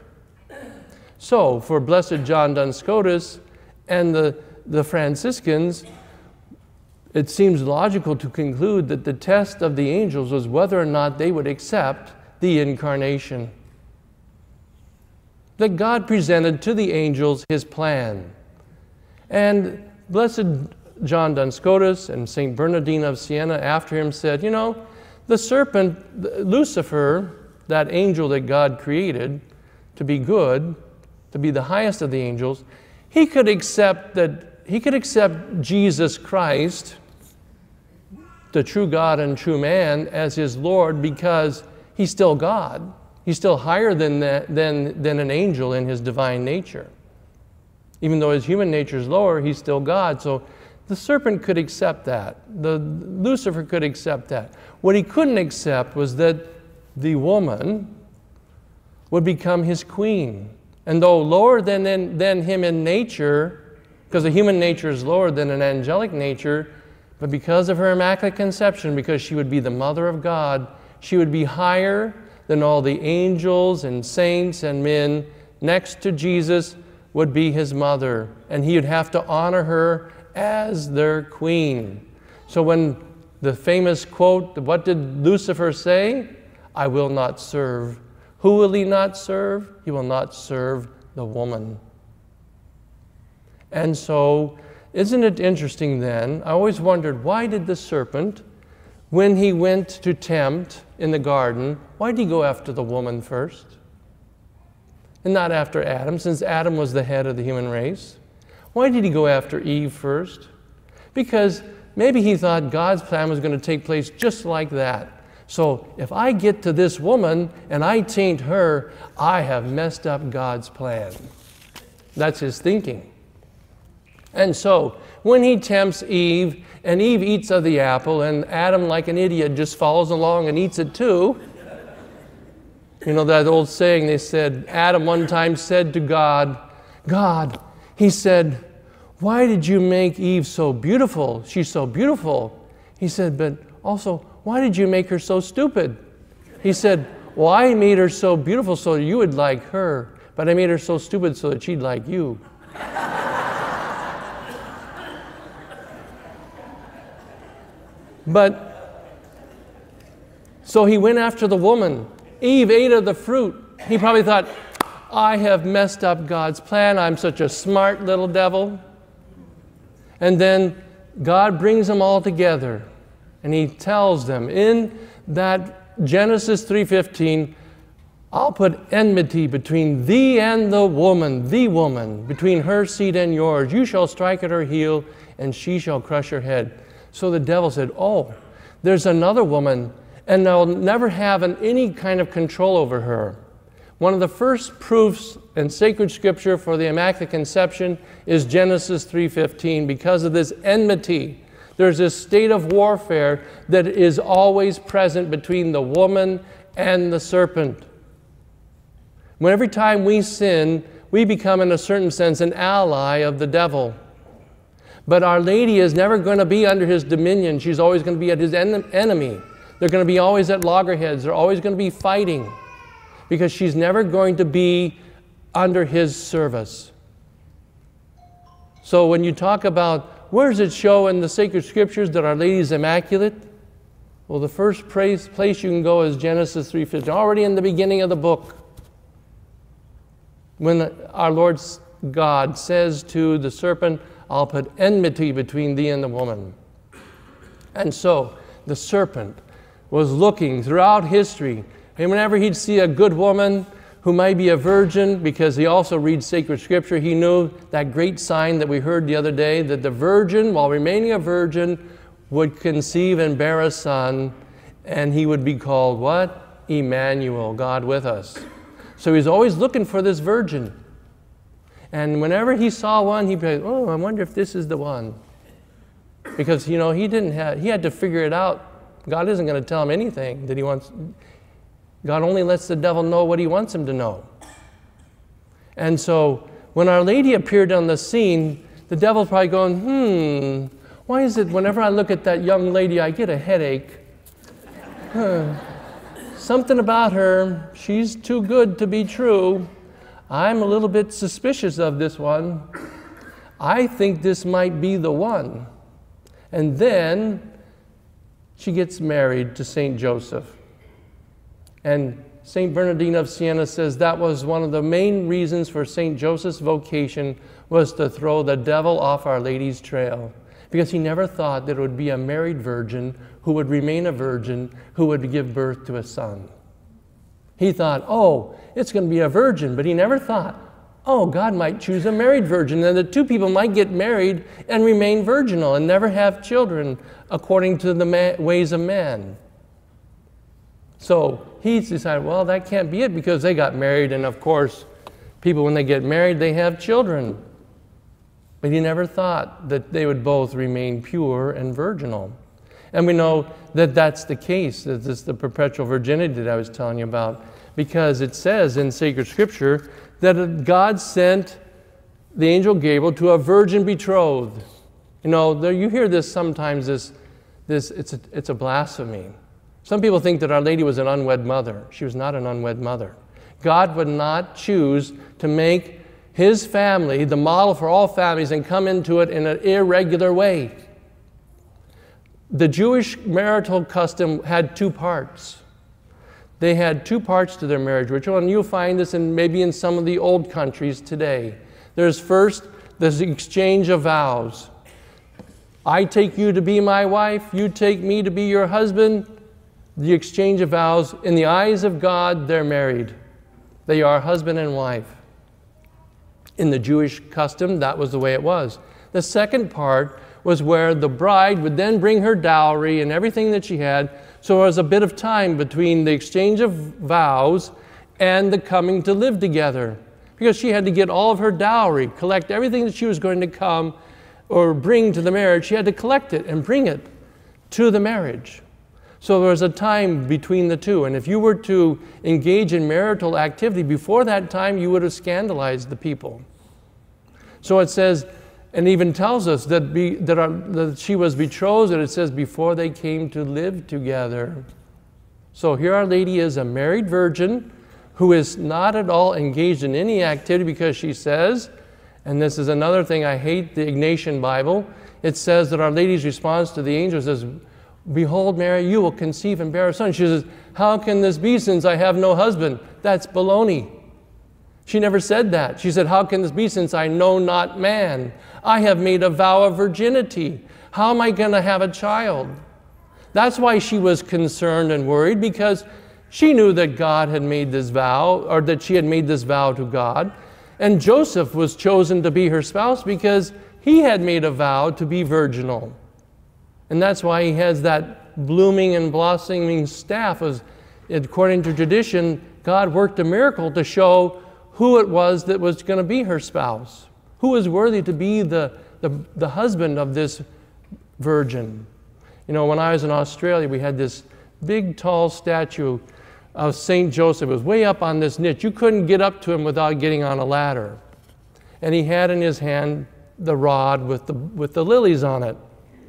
So for Blessed John Duns Scotus and the, the Franciscans, it seems logical to conclude that the test of the angels was whether or not they would accept the incarnation. That God presented to the angels his plan. And Blessed John Duns Scotus and Saint Bernardine of Siena after him said, you know, the serpent, Lucifer, that angel that God created to be good, to be the highest of the angels, he could accept that he could accept Jesus Christ, the true God and true man, as his Lord because he's still God. He's still higher than, that, than, than an angel in his divine nature. Even though his human nature is lower, he's still God. So the serpent could accept that. The Lucifer could accept that. What he couldn't accept was that the woman would become his queen. And though lower than, than, than him in nature, because the human nature is lower than an angelic nature, but because of her immaculate conception, because she would be the mother of God, she would be higher than all the angels and saints and men. Next to Jesus would be his mother, and he would have to honor her as their queen. So when the famous quote, what did Lucifer say? I will not serve. Who will he not serve? He will not serve the woman. And so, isn't it interesting then? I always wondered, why did the serpent, when he went to tempt in the garden, why did he go after the woman first? And not after Adam, since Adam was the head of the human race. Why did he go after Eve first? Because maybe he thought God's plan was going to take place just like that. So if I get to this woman and I taint her, I have messed up God's plan. That's his thinking. And so when he tempts Eve, and Eve eats of the apple, and Adam, like an idiot, just follows along and eats it too. You know that old saying, they said, Adam one time said to God, God, he said, why did you make Eve so beautiful? She's so beautiful. He said, but also, why did you make her so stupid? He said, well, I made her so beautiful so you would like her, but I made her so stupid so that she'd like you. But, so he went after the woman. Eve ate of the fruit. He probably thought, I have messed up God's plan. I'm such a smart little devil. And then God brings them all together. And he tells them in that Genesis three fifteen, I'll put enmity between thee and the woman, the woman, between her seed and yours. You shall strike at her heel, and she shall crush her head. So the devil said, oh, there's another woman, and they'll never have an, any kind of control over her. One of the first proofs in sacred scripture for the Immaculate Conception is Genesis three fifteen. Because of this enmity, there's this state of warfare that is always present between the woman and the serpent. When every time we sin, we become, in a certain sense, an ally of the devil. But Our Lady is never going to be under his dominion. She's always going to be at his en- enemy. They're going to be always at loggerheads. They're always going to be fighting, because she's never going to be under his service. So when you talk about, where does it show in the sacred scriptures that Our Lady is immaculate? Well, the first place, place you can go is Genesis three fifteen, already in the beginning of the book, when our Lord God says to the serpent, I'll put enmity between thee and the woman. And so the serpent was looking throughout history, and whenever he'd see a good woman who might be a virgin, because he also reads sacred scripture, he knew that great sign that we heard the other day, that the virgin, while remaining a virgin, would conceive and bear a son, and he would be called what? Emmanuel, God with us. So he's always looking for this virgin. And whenever he saw one, he'd be like, oh, I wonder if this is the one. Because, you know, he didn't have, he had to figure it out. God isn't going to tell him anything that he wants. God only lets the devil know what he wants him to know. And so when Our Lady appeared on the scene, the devil's probably going, hmm, why is it whenever I look at that young lady, I get a headache? Huh. Something about her, she's too good to be true. I'm a little bit suspicious of this one. I think this might be the one. And then she gets married to Saint Joseph. And Saint Bernardine of Siena says that was one of the main reasons for Saint Joseph's vocation, was to throw the devil off Our Lady's trail. Because he never thought that it would be a married virgin who would remain a virgin, who would give birth to a son. He thought, oh, it's going to be a virgin, but he never thought, oh, God might choose a married virgin, and the two people might get married and remain virginal and never have children according to the ma- ways of man. So he decided, well, that can't be it, because they got married, and of course, people, when they get married, they have children. But he never thought that they would both remain pure and virginal. And we know that that's the case. That this is the perpetual virginity that I was telling you about. Because it says in sacred scripture that God sent the angel Gabriel to a virgin betrothed. You know, there, you hear this sometimes, this, this it's, a, it's a blasphemy. Some people think that Our Lady was an unwed mother. She was not an unwed mother. God would not choose to make His family the model for all families and come into it in an irregular way. The Jewish marital custom had two parts. They had two parts to their marriage ritual, and you'll find this in maybe in some of the old countries today. There's first the exchange of vows. I take you to be my wife, you take me to be your husband. The exchange of vows, in the eyes of God, they're married. They are husband and wife. In the Jewish custom, that was the way it was. The second part was where the bride would then bring her dowry and everything that she had. So there was a bit of time between the exchange of vows and the coming to live together, because she had to get all of her dowry, collect everything that she was going to come or bring to the marriage. She had to collect it and bring it to the marriage. So there was a time between the two. And if you were to engage in marital activity before that time, you would have scandalized the people. So it says, and even tells us that, be, that, our, that she was betrothed, and it says before they came to live together. So here Our Lady is a married virgin who is not at all engaged in any activity, because she says, and this is another thing, I hate the Ignatian Bible, it says that Our Lady's response to the angel says, behold, Mary, you will conceive and bear a son. She says, how can this be since I have no husband? That's baloney. She never said that. She said, how can this be since I know not man? I have made a vow of virginity. How am I going to have a child? That's why she was concerned and worried, because she knew that God had made this vow, or that she had made this vow to God. And Joseph was chosen to be her spouse because he had made a vow to be virginal. And that's why he has that blooming and blossoming staff. As, according to tradition, God worked a miracle to show who it was that was going to be her spouse, who was worthy to be the, the, the husband of this virgin. You know, when I was in Australia, we had this big, tall statue of Saint Joseph. It was way up on this niche. You couldn't get up to him without getting on a ladder. And he had in his hand the rod with the, with the lilies on it.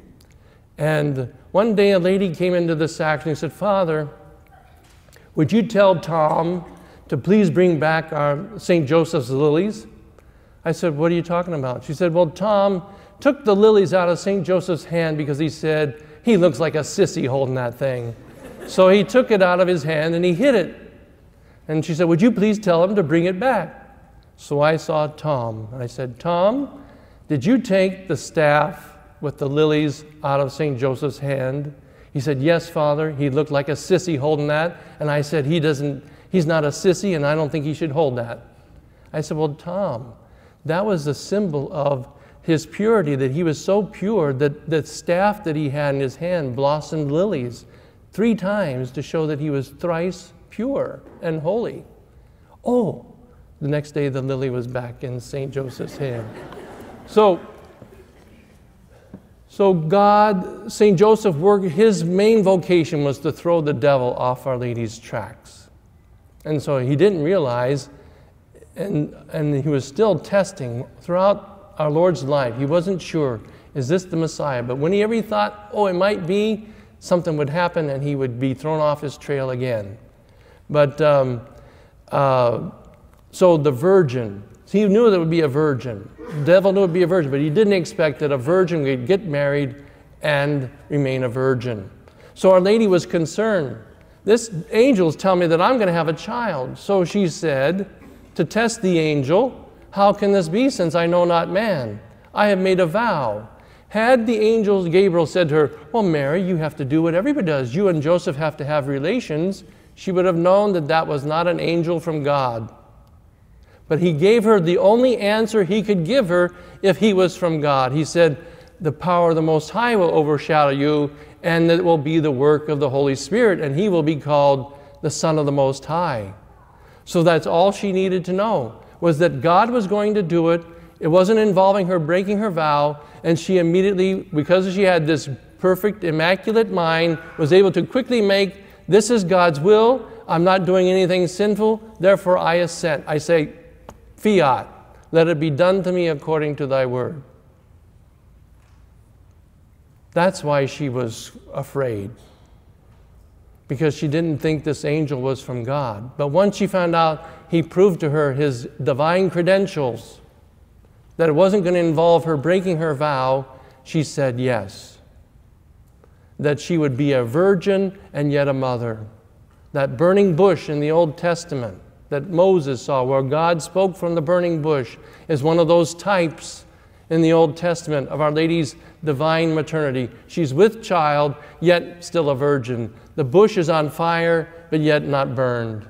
And one day a lady came into the sacristy and said, Father, would you tell Tom to please bring back our Saint Joseph's lilies? I said, what are you talking about? She said, well, Tom took the lilies out of Saint Joseph's hand because he said, he looks like a sissy holding that thing. So he took it out of his hand and he hid it. And she said, would you please tell him to bring it back? So I saw Tom, and I said, Tom, did you take the staff with the lilies out of Saint Joseph's hand? He said, yes, Father. He looked like a sissy holding that. And I said, he doesn't, he's not a sissy, and I don't think he should hold that. I said, well, Tom, that was the symbol of his purity, that he was so pure that the staff that he had in his hand blossomed lilies three times to show that he was thrice pure and holy. Oh, the next day the lily was back in Saint Joseph's hand. So, so God, Saint Joseph worked, his main vocation was to throw the devil off Our Lady's tracks. And so he didn't realize, and, and he was still testing throughout our Lord's life. He wasn't sure, is this the Messiah? But whenever he thought, oh, it might be, something would happen and he would be thrown off his trail again. But, um, uh, so the virgin, he knew that it would be a virgin. The devil knew it would be a virgin, but he didn't expect that a virgin would get married and remain a virgin. So Our Lady was concerned. This angel is telling me that I'm going to have a child. So she said, to test the angel, how can this be since I know not man? I have made a vow. Had the angel Gabriel said to her, well, Mary, you have to do what everybody does. You and Joseph have to have relations. she would have known that that was not an angel from God. But he gave her the only answer he could give her if he was from God. He said, the power of the Most High will overshadow you, and it will be the work of the Holy Spirit, and he will be called the Son of the Most High. So that's all she needed to know, was that God was going to do it. It wasn't involving her breaking her vow, and she immediately, because she had this perfect, immaculate mind, was able to quickly make, this is God's will, I'm not doing anything sinful, therefore I assent. I say, fiat, let it be done to me according to thy word. That's why she was afraid, because she didn't think this angel was from God. But once she found out he proved to her his divine credentials, that it wasn't going to involve her breaking her vow, she said yes. That she would be a virgin and yet a mother. That burning bush in the Old Testament that Moses saw, where God spoke from the burning bush, is one of those types in the Old Testament of Our Lady's divine maternity. She's with child, yet still a virgin. The bush is on fire, but yet not burned.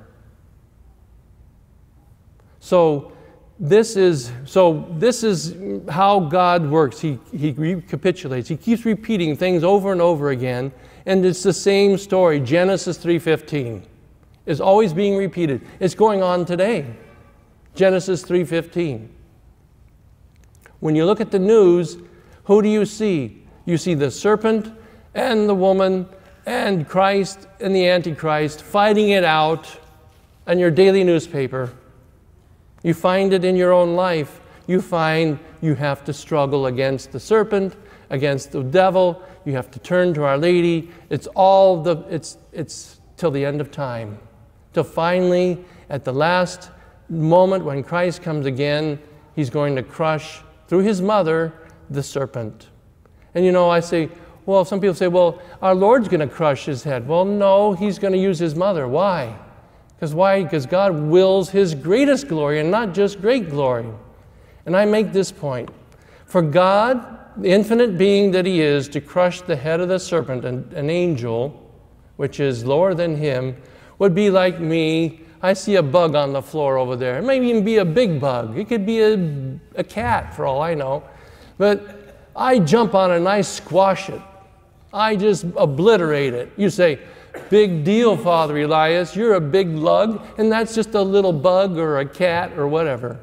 So this is, so this is how God works. He, he recapitulates. He keeps repeating things over and over again, and it's the same story. Genesis three fifteen is always being repeated. It's going on today. Genesis three fifteen. When you look at the news, who do you see? You see the serpent and the woman and Christ and the Antichrist fighting it out in your daily newspaper. You find it in your own life. You find you have to struggle against the serpent, against the devil. You have to turn to Our Lady. It's all the, it's, it's till the end of time. Till finally, at the last moment when Christ comes again, he's going to crush, through his mother, the serpent. And you know, I say, well, some people say, well, our Lord's going to crush his head. Well, no, he's going to use his mother. Why? Because why? Because God wills his greatest glory and not just great glory. And I make this point. For God, the infinite being that he is, to crush the head of the serpent, an, an angel, which is lower than him, would be like me. I see a bug on the floor over there. It may even be a big bug. It could be a, a cat, for all I know. But I jump on it and I squash it. I just obliterate it. You say, big deal, Father Elias. You're a big lug, and that's just a little bug or a cat or whatever.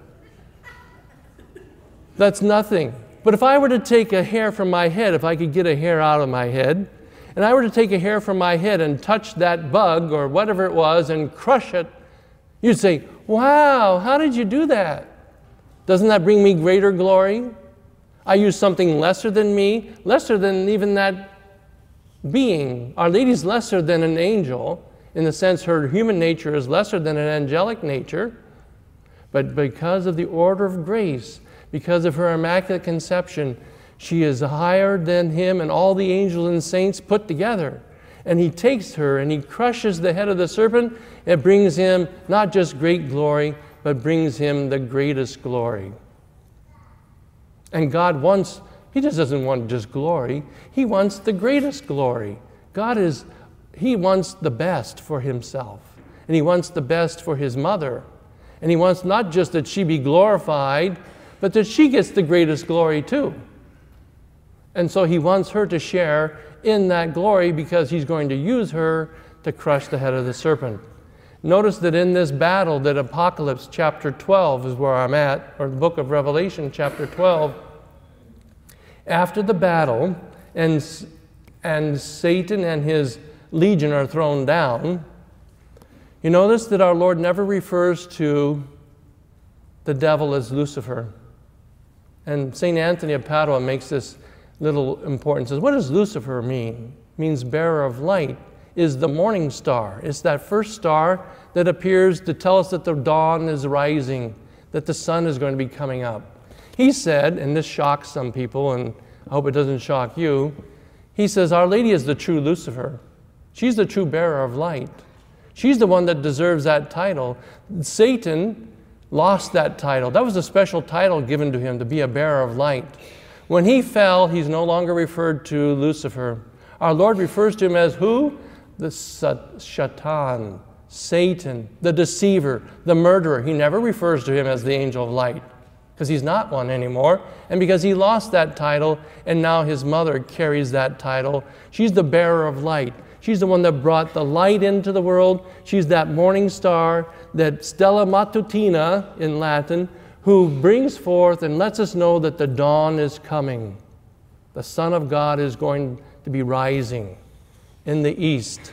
That's nothing. But if I were to take a hair from my head, if I could get a hair out of my head, and I were to take a hair from my head and touch that bug or whatever it was and crush it, you'd say, wow, how did you do that? Doesn't that bring me greater glory? I use something lesser than me, lesser than even that being. Our Lady's lesser than an angel, in the sense her human nature is lesser than an angelic nature, but because of the order of grace, because of her immaculate conception, she is higher than him and all the angels and saints put together. And he takes her and he crushes the head of the serpent. It brings him not just great glory, but brings him the greatest glory. And God wants, he just doesn't want just glory. He wants the greatest glory. God is, he wants the best for himself. And he wants the best for his mother. And he wants not just that she be glorified, but that she gets the greatest glory too. And so he wants her to share in that glory because he's going to use her to crush the head of the serpent. Notice that in this battle, that Apocalypse chapter twelve is where I'm at, or the book of Revelation chapter twelve. After the battle, and, and Satan and his legion are thrown down, you notice that our Lord never refers to the devil as Lucifer. And Saint Anthony of Padua makes this little important. Says, what does Lucifer mean? It means bearer of light. Is the morning star. It's that first star that appears to tell us that the dawn is rising, that the sun is going to be coming up. He said, and this shocks some people, and I hope it doesn't shock you, he says, Our Lady is the true Lucifer. She's the true bearer of light. She's the one that deserves that title. Satan lost that title. That was a special title given to him, to be a bearer of light. When he fell, he's no longer referred to Lucifer. Our Lord refers to him as who? The Satan, Satan, the deceiver, the murderer. He never refers to him as the angel of light because he's not one anymore, and because he lost that title, and now his mother carries that title. She's the bearer of light. She's the one that brought the light into the world. She's that morning star, that stella matutina in Latin, who brings forth and lets us know that the dawn is coming. The Son of God is going to be rising in the east.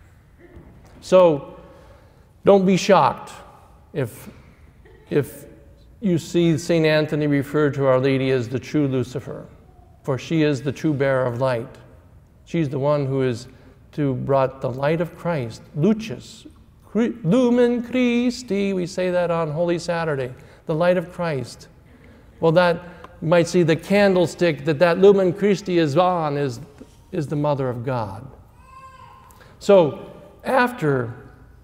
So don't be shocked if, if you see Saint Anthony refer to Our Lady as the true Lucifer, for she is the true bearer of light. She's the one who is to brought the light of Christ, Lucis, Lumen Christi, we say that on Holy Saturday, the light of Christ. Well, that, you might see the candlestick that that Lumen Christi is on is, is the Mother of God. So, after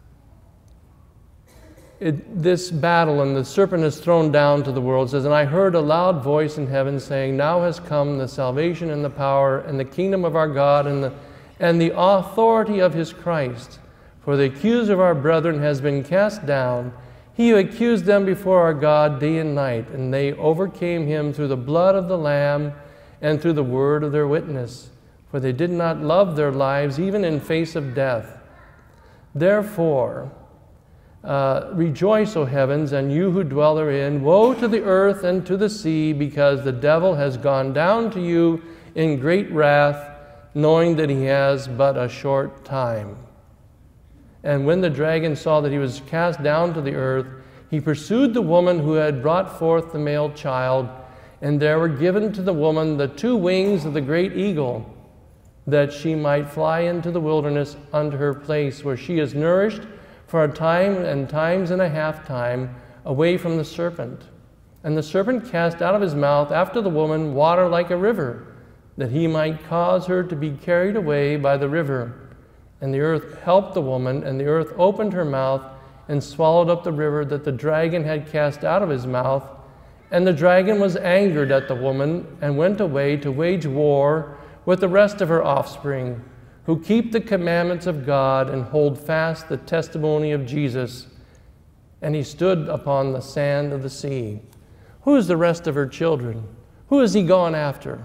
it, this battle and the serpent is thrown down to the world, it says, and I heard a loud voice in heaven saying, now has come the salvation and the power and the kingdom of our God and the, and the authority of his Christ. For the accuser of our brethren has been cast down, he who accused them before our God day and night, and they overcame him through the blood of the Lamb and through the word of their witness. For they did not love their lives even in face of death. Therefore, uh, rejoice, O heavens, and you who dwell therein. Woe to the earth and to the sea, because the devil has gone down to you in great wrath, knowing that he has but a short time. And when the dragon saw that he was cast down to the earth, he pursued the woman who had brought forth the male child, and there were given to the woman the two wings of the great eagle, that she might fly into the wilderness unto her place, where she is nourished for a time and times and a half time away from the serpent. And the serpent cast out of his mouth after the woman water like a river, that he might cause her to be carried away by the river. And the earth helped the woman, and the earth opened her mouth and swallowed up the river that the dragon had cast out of his mouth. And the dragon was angered at the woman, and went away to wage war with the rest of her offspring, who keep the commandments of God and hold fast the testimony of Jesus. And he stood upon the sand of the sea. Who is the rest of her children? Who is he gone after?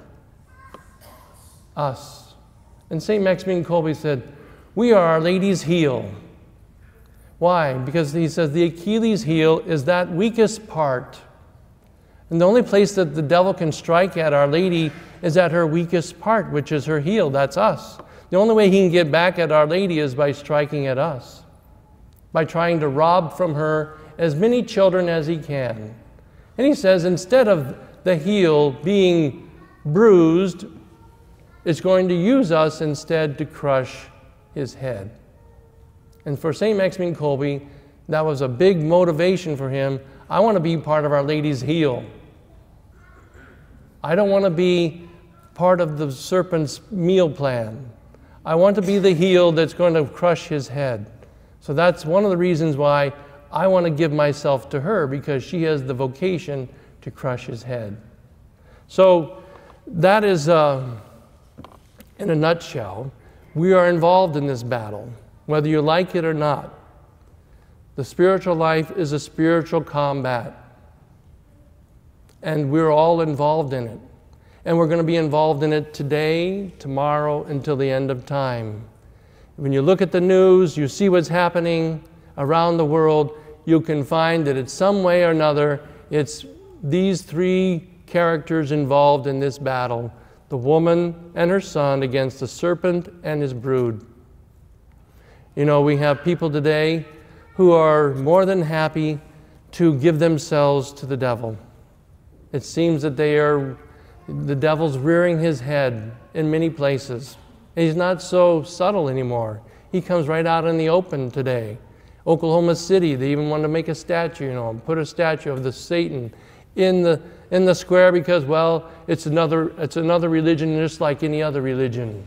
Us. And Saint Maximilian Kolbe said, we are Our Lady's heel. Why? Because he says the Achilles heel is that weakest part. And the only place that the devil can strike at Our Lady is at her weakest part, which is her heel. That's us. The only way he can get back at Our Lady is by striking at us, by trying to rob from her as many children as he can. And he says instead of the heel being bruised, it's going to use us instead to crush his head. And for Saint Maximilian Kolbe, that was a big motivation for him. I want to be part of Our Lady's heel. I don't want to be part of the serpent's meal plan. I want to be the heel that's going to crush his head. So that's one of the reasons why I want to give myself to her, because she has the vocation to crush his head. So that is, uh, in a nutshell, we are involved in this battle, whether you like it or not. The spiritual life is a spiritual combat, and we're all involved in it. And we're going to be involved in it today, tomorrow, until the end of time. When you look at the news, you see what's happening around the world, you can find that it's some way or another, it's these three characters involved in this battle: the woman and her son against the serpent and his brood. You know, we have people today who are more than happy to give themselves to the devil. It seems that they are, the devil's rearing his head in many places. He's not so subtle anymore. He comes right out in the open today. Oklahoma City, they even want to make a statue, you know, put a statue of the Satan in the in the square because, well, it's another it's another religion just like any other religion.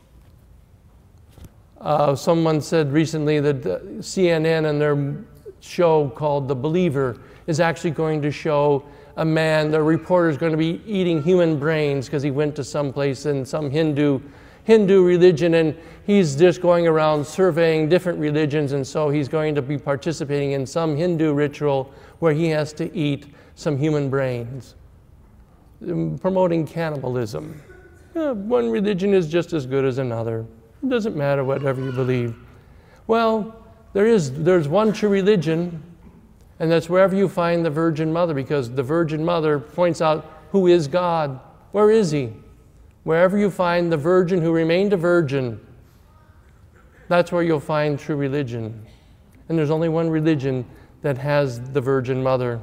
Uh, someone said recently that uh, C N N and their show called The Believer is actually going to show a man, the reporter is going to be eating human brains because he went to some place and some Hindu Hindu religion, and he's just going around surveying different religions, and so he's going to be participating in some Hindu ritual where he has to eat some human brains, promoting cannibalism. Yeah, one religion is just as good as another. It doesn't matter whatever you believe. Well, there is, there's one true religion, and that's wherever you find the Virgin Mother, because the Virgin Mother points out who is God. Where is he? Wherever you find the Virgin who remained a virgin, that's where you'll find true religion. And there's only one religion that has the Virgin Mother.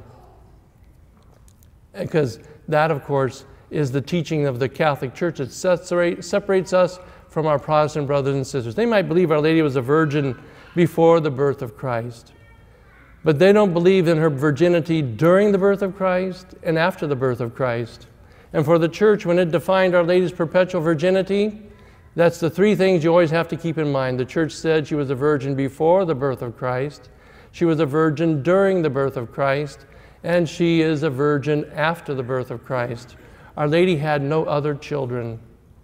Because that, of course, is the teaching of the Catholic Church. It separates us from our Protestant brothers and sisters. They might believe Our Lady was a virgin before the birth of Christ, but they don't believe in her virginity during the birth of Christ and after the birth of Christ. And for the Church, when it defined Our Lady's perpetual virginity, that's the three things you always have to keep in mind. The Church said she was a virgin before the birth of Christ, she was a virgin during the birth of Christ, and she is a virgin after the birth of Christ. Our Lady had no other children.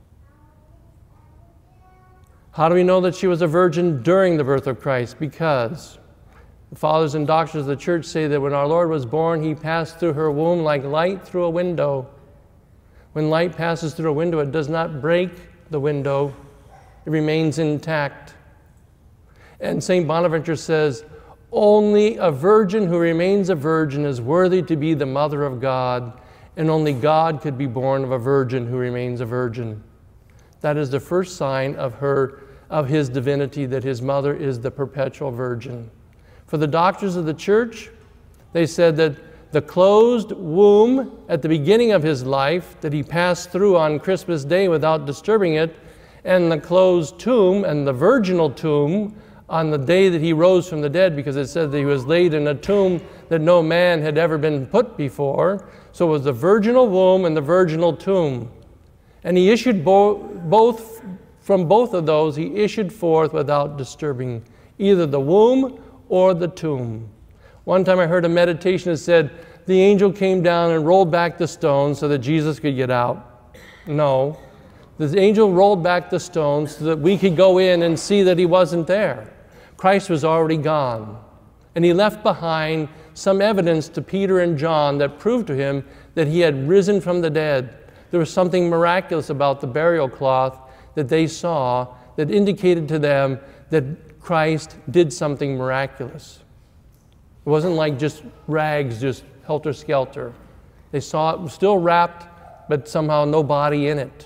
How do we know that she was a virgin during the birth of Christ? Because the fathers and doctors of the Church say that when our Lord was born, he passed through her womb like light through a window. When light passes through a window, it does not break the window. It remains intact. And Saint Bonaventure says, only a virgin who remains a virgin is worthy to be the mother of God, and only God could be born of a virgin who remains a virgin. That is the first sign of her, of his divinity, that his mother is the perpetual virgin. For the doctors of the Church, they said that the closed womb at the beginning of his life that he passed through on Christmas Day without disturbing it, and the closed tomb and the virginal tomb on the day that he rose from the dead, because it said that he was laid in a tomb that no man had ever been put before. So it was the virginal womb and the virginal tomb. And he issued bo both, from both of those, he issued forth without disturbing either the womb or the tomb. One time I heard a meditation that said, the angel came down and rolled back the stone so that Jesus could get out. No. The angel rolled back the stone so that we could go in and see that he wasn't there. Christ was already gone. And he left behind some evidence to Peter and John that proved to him that he had risen from the dead. There was something miraculous about the burial cloth that they saw that indicated to them that Christ did something miraculous. It wasn't like just rags, just helter-skelter. They saw it still wrapped, but somehow no body in it.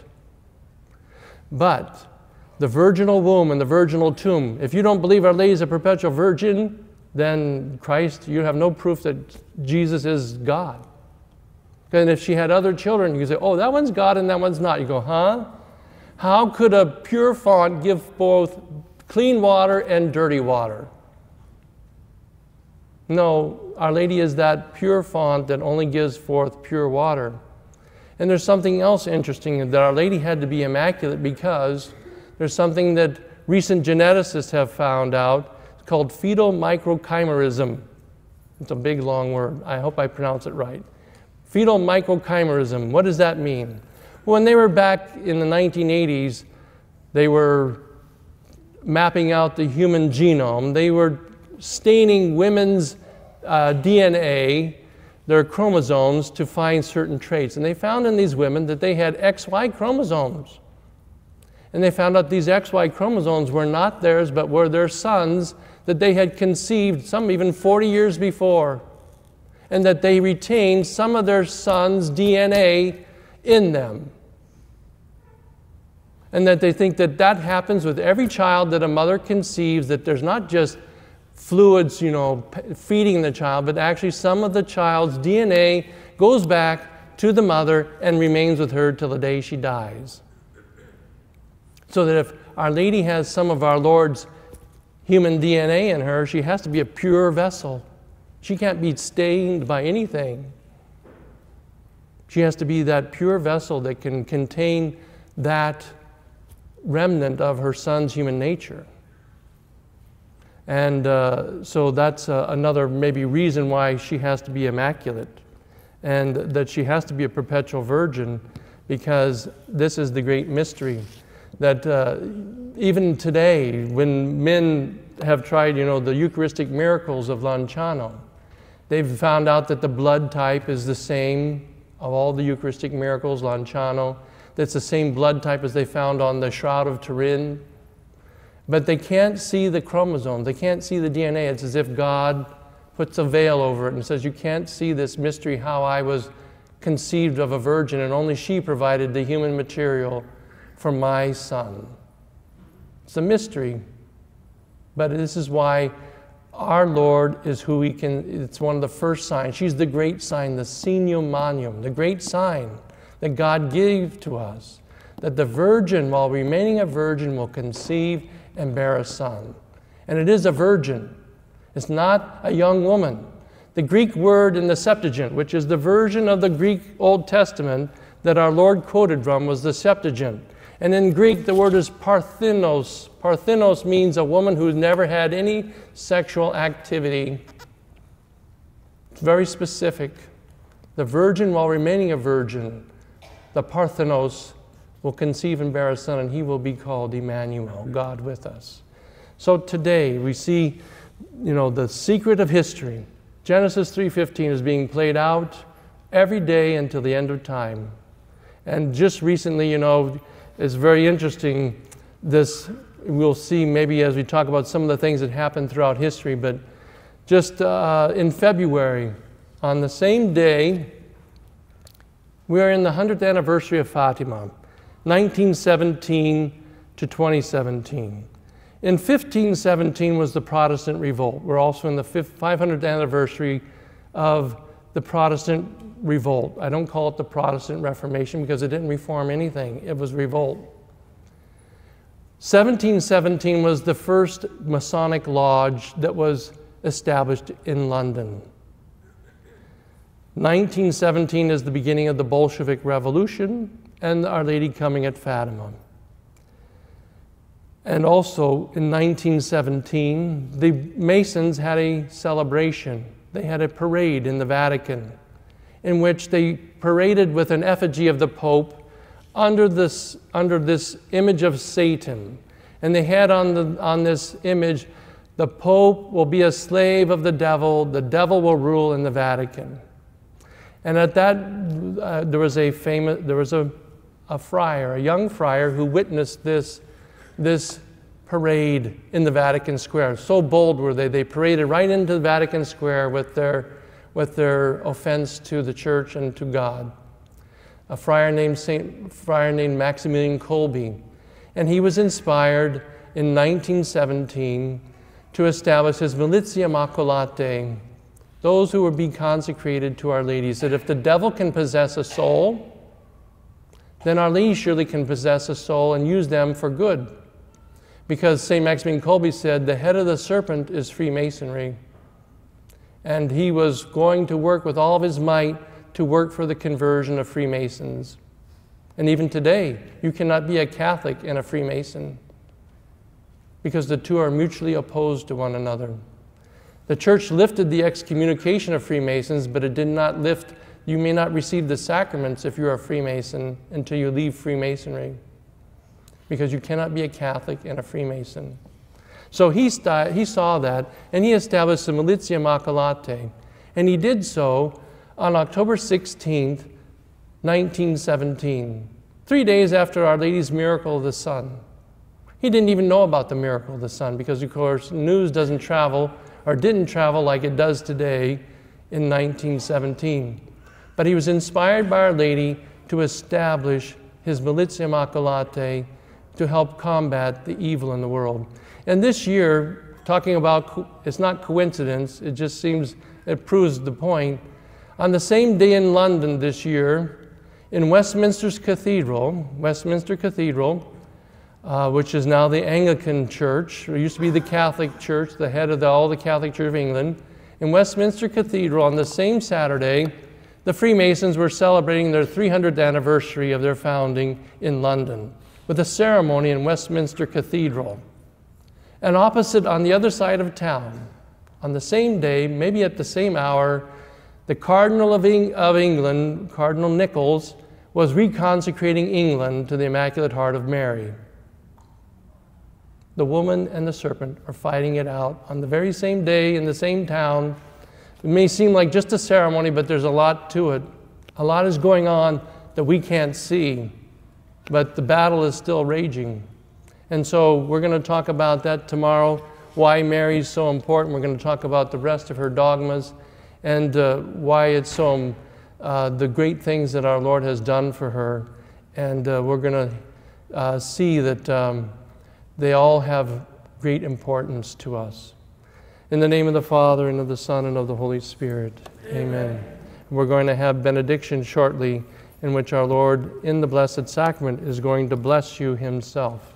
But the virginal womb and the virginal tomb, if you don't believe Our Lady is a perpetual virgin, then Christ, you have no proof that Jesus is God. And if she had other children, you say, oh, that one's God and that one's not. You go, huh? How could a pure font give both clean water and dirty water? No, Our Lady is that pure font that only gives forth pure water. And there's something else interesting, that Our Lady had to be immaculate because there's something that recent geneticists have found out. It's called fetal microchimerism. It's a big, long word. I hope I pronounce it right. Fetal microchimerism, what does that mean? When they were back in the nineteen eighties, they were mapping out the human genome. They were staining women's uh, D N A, their chromosomes, to find certain traits. And they found in these women that they had X Y chromosomes. And they found out these X Y chromosomes were not theirs, but were their sons that they had conceived, some even forty years before. And that they retained some of their sons' D N A in them. And that they think that that happens with every child that a mother conceives, that there's not just fluids, you know, feeding the child, but actually some of the child's D N A goes back to the mother and remains with her till the day she dies. So that if Our Lady has some of our Lord's human D N A in her, she has to be a pure vessel. She can't be stained by anything. She has to be that pure vessel that can contain that remnant of her Son's human nature. And uh, so that's uh, another maybe reason why she has to be immaculate, and that she has to be a perpetual virgin, because this is the great mystery. that uh, even today, when men have tried, you know, the Eucharistic miracles of Lanciano, they've found out that the blood type is the same of all the Eucharistic miracles, Lanciano. That's the same blood type as they found on the Shroud of Turin. But they can't see the chromosome. They can't see the D N A. It's as if God puts a veil over it and says, you can't see this mystery, how I was conceived of a virgin, and only she provided the human material for my son. It's a mystery. But this is why our Lord is who he can, it's one of the first signs. She's the great sign, the signum magnum, the great sign that God gave to us, that the virgin, while remaining a virgin, will conceive and bear a son. And it is a virgin. It's not a young woman. The Greek word in the Septuagint, which is the version of the Greek Old Testament that our Lord quoted from, was the Septuagint. And in Greek, the word is parthenos. Parthenos means a woman who's never had any sexual activity. It's very specific. The virgin, while remaining a virgin, the parthenos, will conceive and bear a son, and he will be called Emmanuel, God with us. So today we see, you know, the secret of history. Genesis three fifteen is being played out every day until the end of time. And just recently, you know, it's very interesting. This we'll see maybe as we talk about some of the things that happened throughout history, but just uh, in February, on the same day, we are in the hundredth anniversary of Fatima, nineteen seventeen to twenty seventeen. In fifteen seventeen was the Protestant Revolt. We're also in the five hundredth anniversary of the Protestant Revolt. I don't call it the Protestant Reformation because it didn't reform anything. It was revolt. seventeen seventeen was the first Masonic lodge that was established in London. nineteen seventeen is the beginning of the Bolshevik Revolution and Our Lady coming at Fatima. And also in nineteen seventeen, the Masons had a celebration. They had a parade in the Vatican in which they paraded with an effigy of the Pope under this, under this image of Satan. And they had on, the, on this image, the Pope will be a slave of the devil, the devil will rule in the Vatican. And at that, uh, there was a famous, there was a, a friar, a young friar who witnessed this, this parade in the Vatican Square. So bold were they, they paraded right into the Vatican Square with their, with their offense to the church and to God. A friar named, Saint, friar named Maximilian Kolbe. And he was inspired in nineteen seventeen to establish his Militia Immaculatae, those who would be consecrated to Our Lady. He said, if the devil can possess a soul, then Our Lady surely can possess a soul and use them for good. Because Saint Maximilian Kolbe said, the head of the serpent is Freemasonry. And he was going to work with all of his might to work for the conversion of Freemasons. And even today, you cannot be a Catholic and a Freemason because the two are mutually opposed to one another. The church lifted the excommunication of Freemasons, but it did not lift, you may not receive the sacraments if you're a Freemason until you leave Freemasonry, because you cannot be a Catholic and a Freemason. So he, he saw that, and he established the Militia Immaculatae, and he did so on October sixteenth, nineteen seventeen, three days after Our Lady's miracle of the sun. He didn't even know about the miracle of the sun because, of course, news doesn't travel or didn't travel like it does today in nineteen seventeen. But he was inspired by Our Lady to establish his Militia Immaculatae to help combat the evil in the world. And this year, talking about, it's not coincidence, it just seems, it proves the point. On the same day in London this year, in Westminster's Cathedral, Westminster Cathedral, uh, which is now the Anglican Church, it used to be the Catholic Church, the head of the, all the Catholic Church of England. In Westminster Cathedral, on the same Saturday, the Freemasons were celebrating their three hundredth anniversary of their founding in London, with a ceremony in Westminster Cathedral. And opposite, on the other side of town, on the same day, maybe at the same hour, the Cardinal of, Eng of England, Cardinal Nichols, was reconsecrating England to the Immaculate Heart of Mary. the woman and the serpent are fighting it out on the very same day in the same town. It may seem like just a ceremony, but there's a lot to it. A lot is going on that we can't see, but the battle is still raging. And so we're going to talk about that tomorrow, why Mary is so important. We're going to talk about the rest of her dogmas and uh, why it's so, uh, the great things that our Lord has done for her. And uh, we're going to uh, see that um, they all have great importance to us. In the name of the Father, and of the Son, and of the Holy Spirit. Amen. Amen. We're going to have benediction shortly, in which our Lord, in the Blessed Sacrament, is going to bless you himself.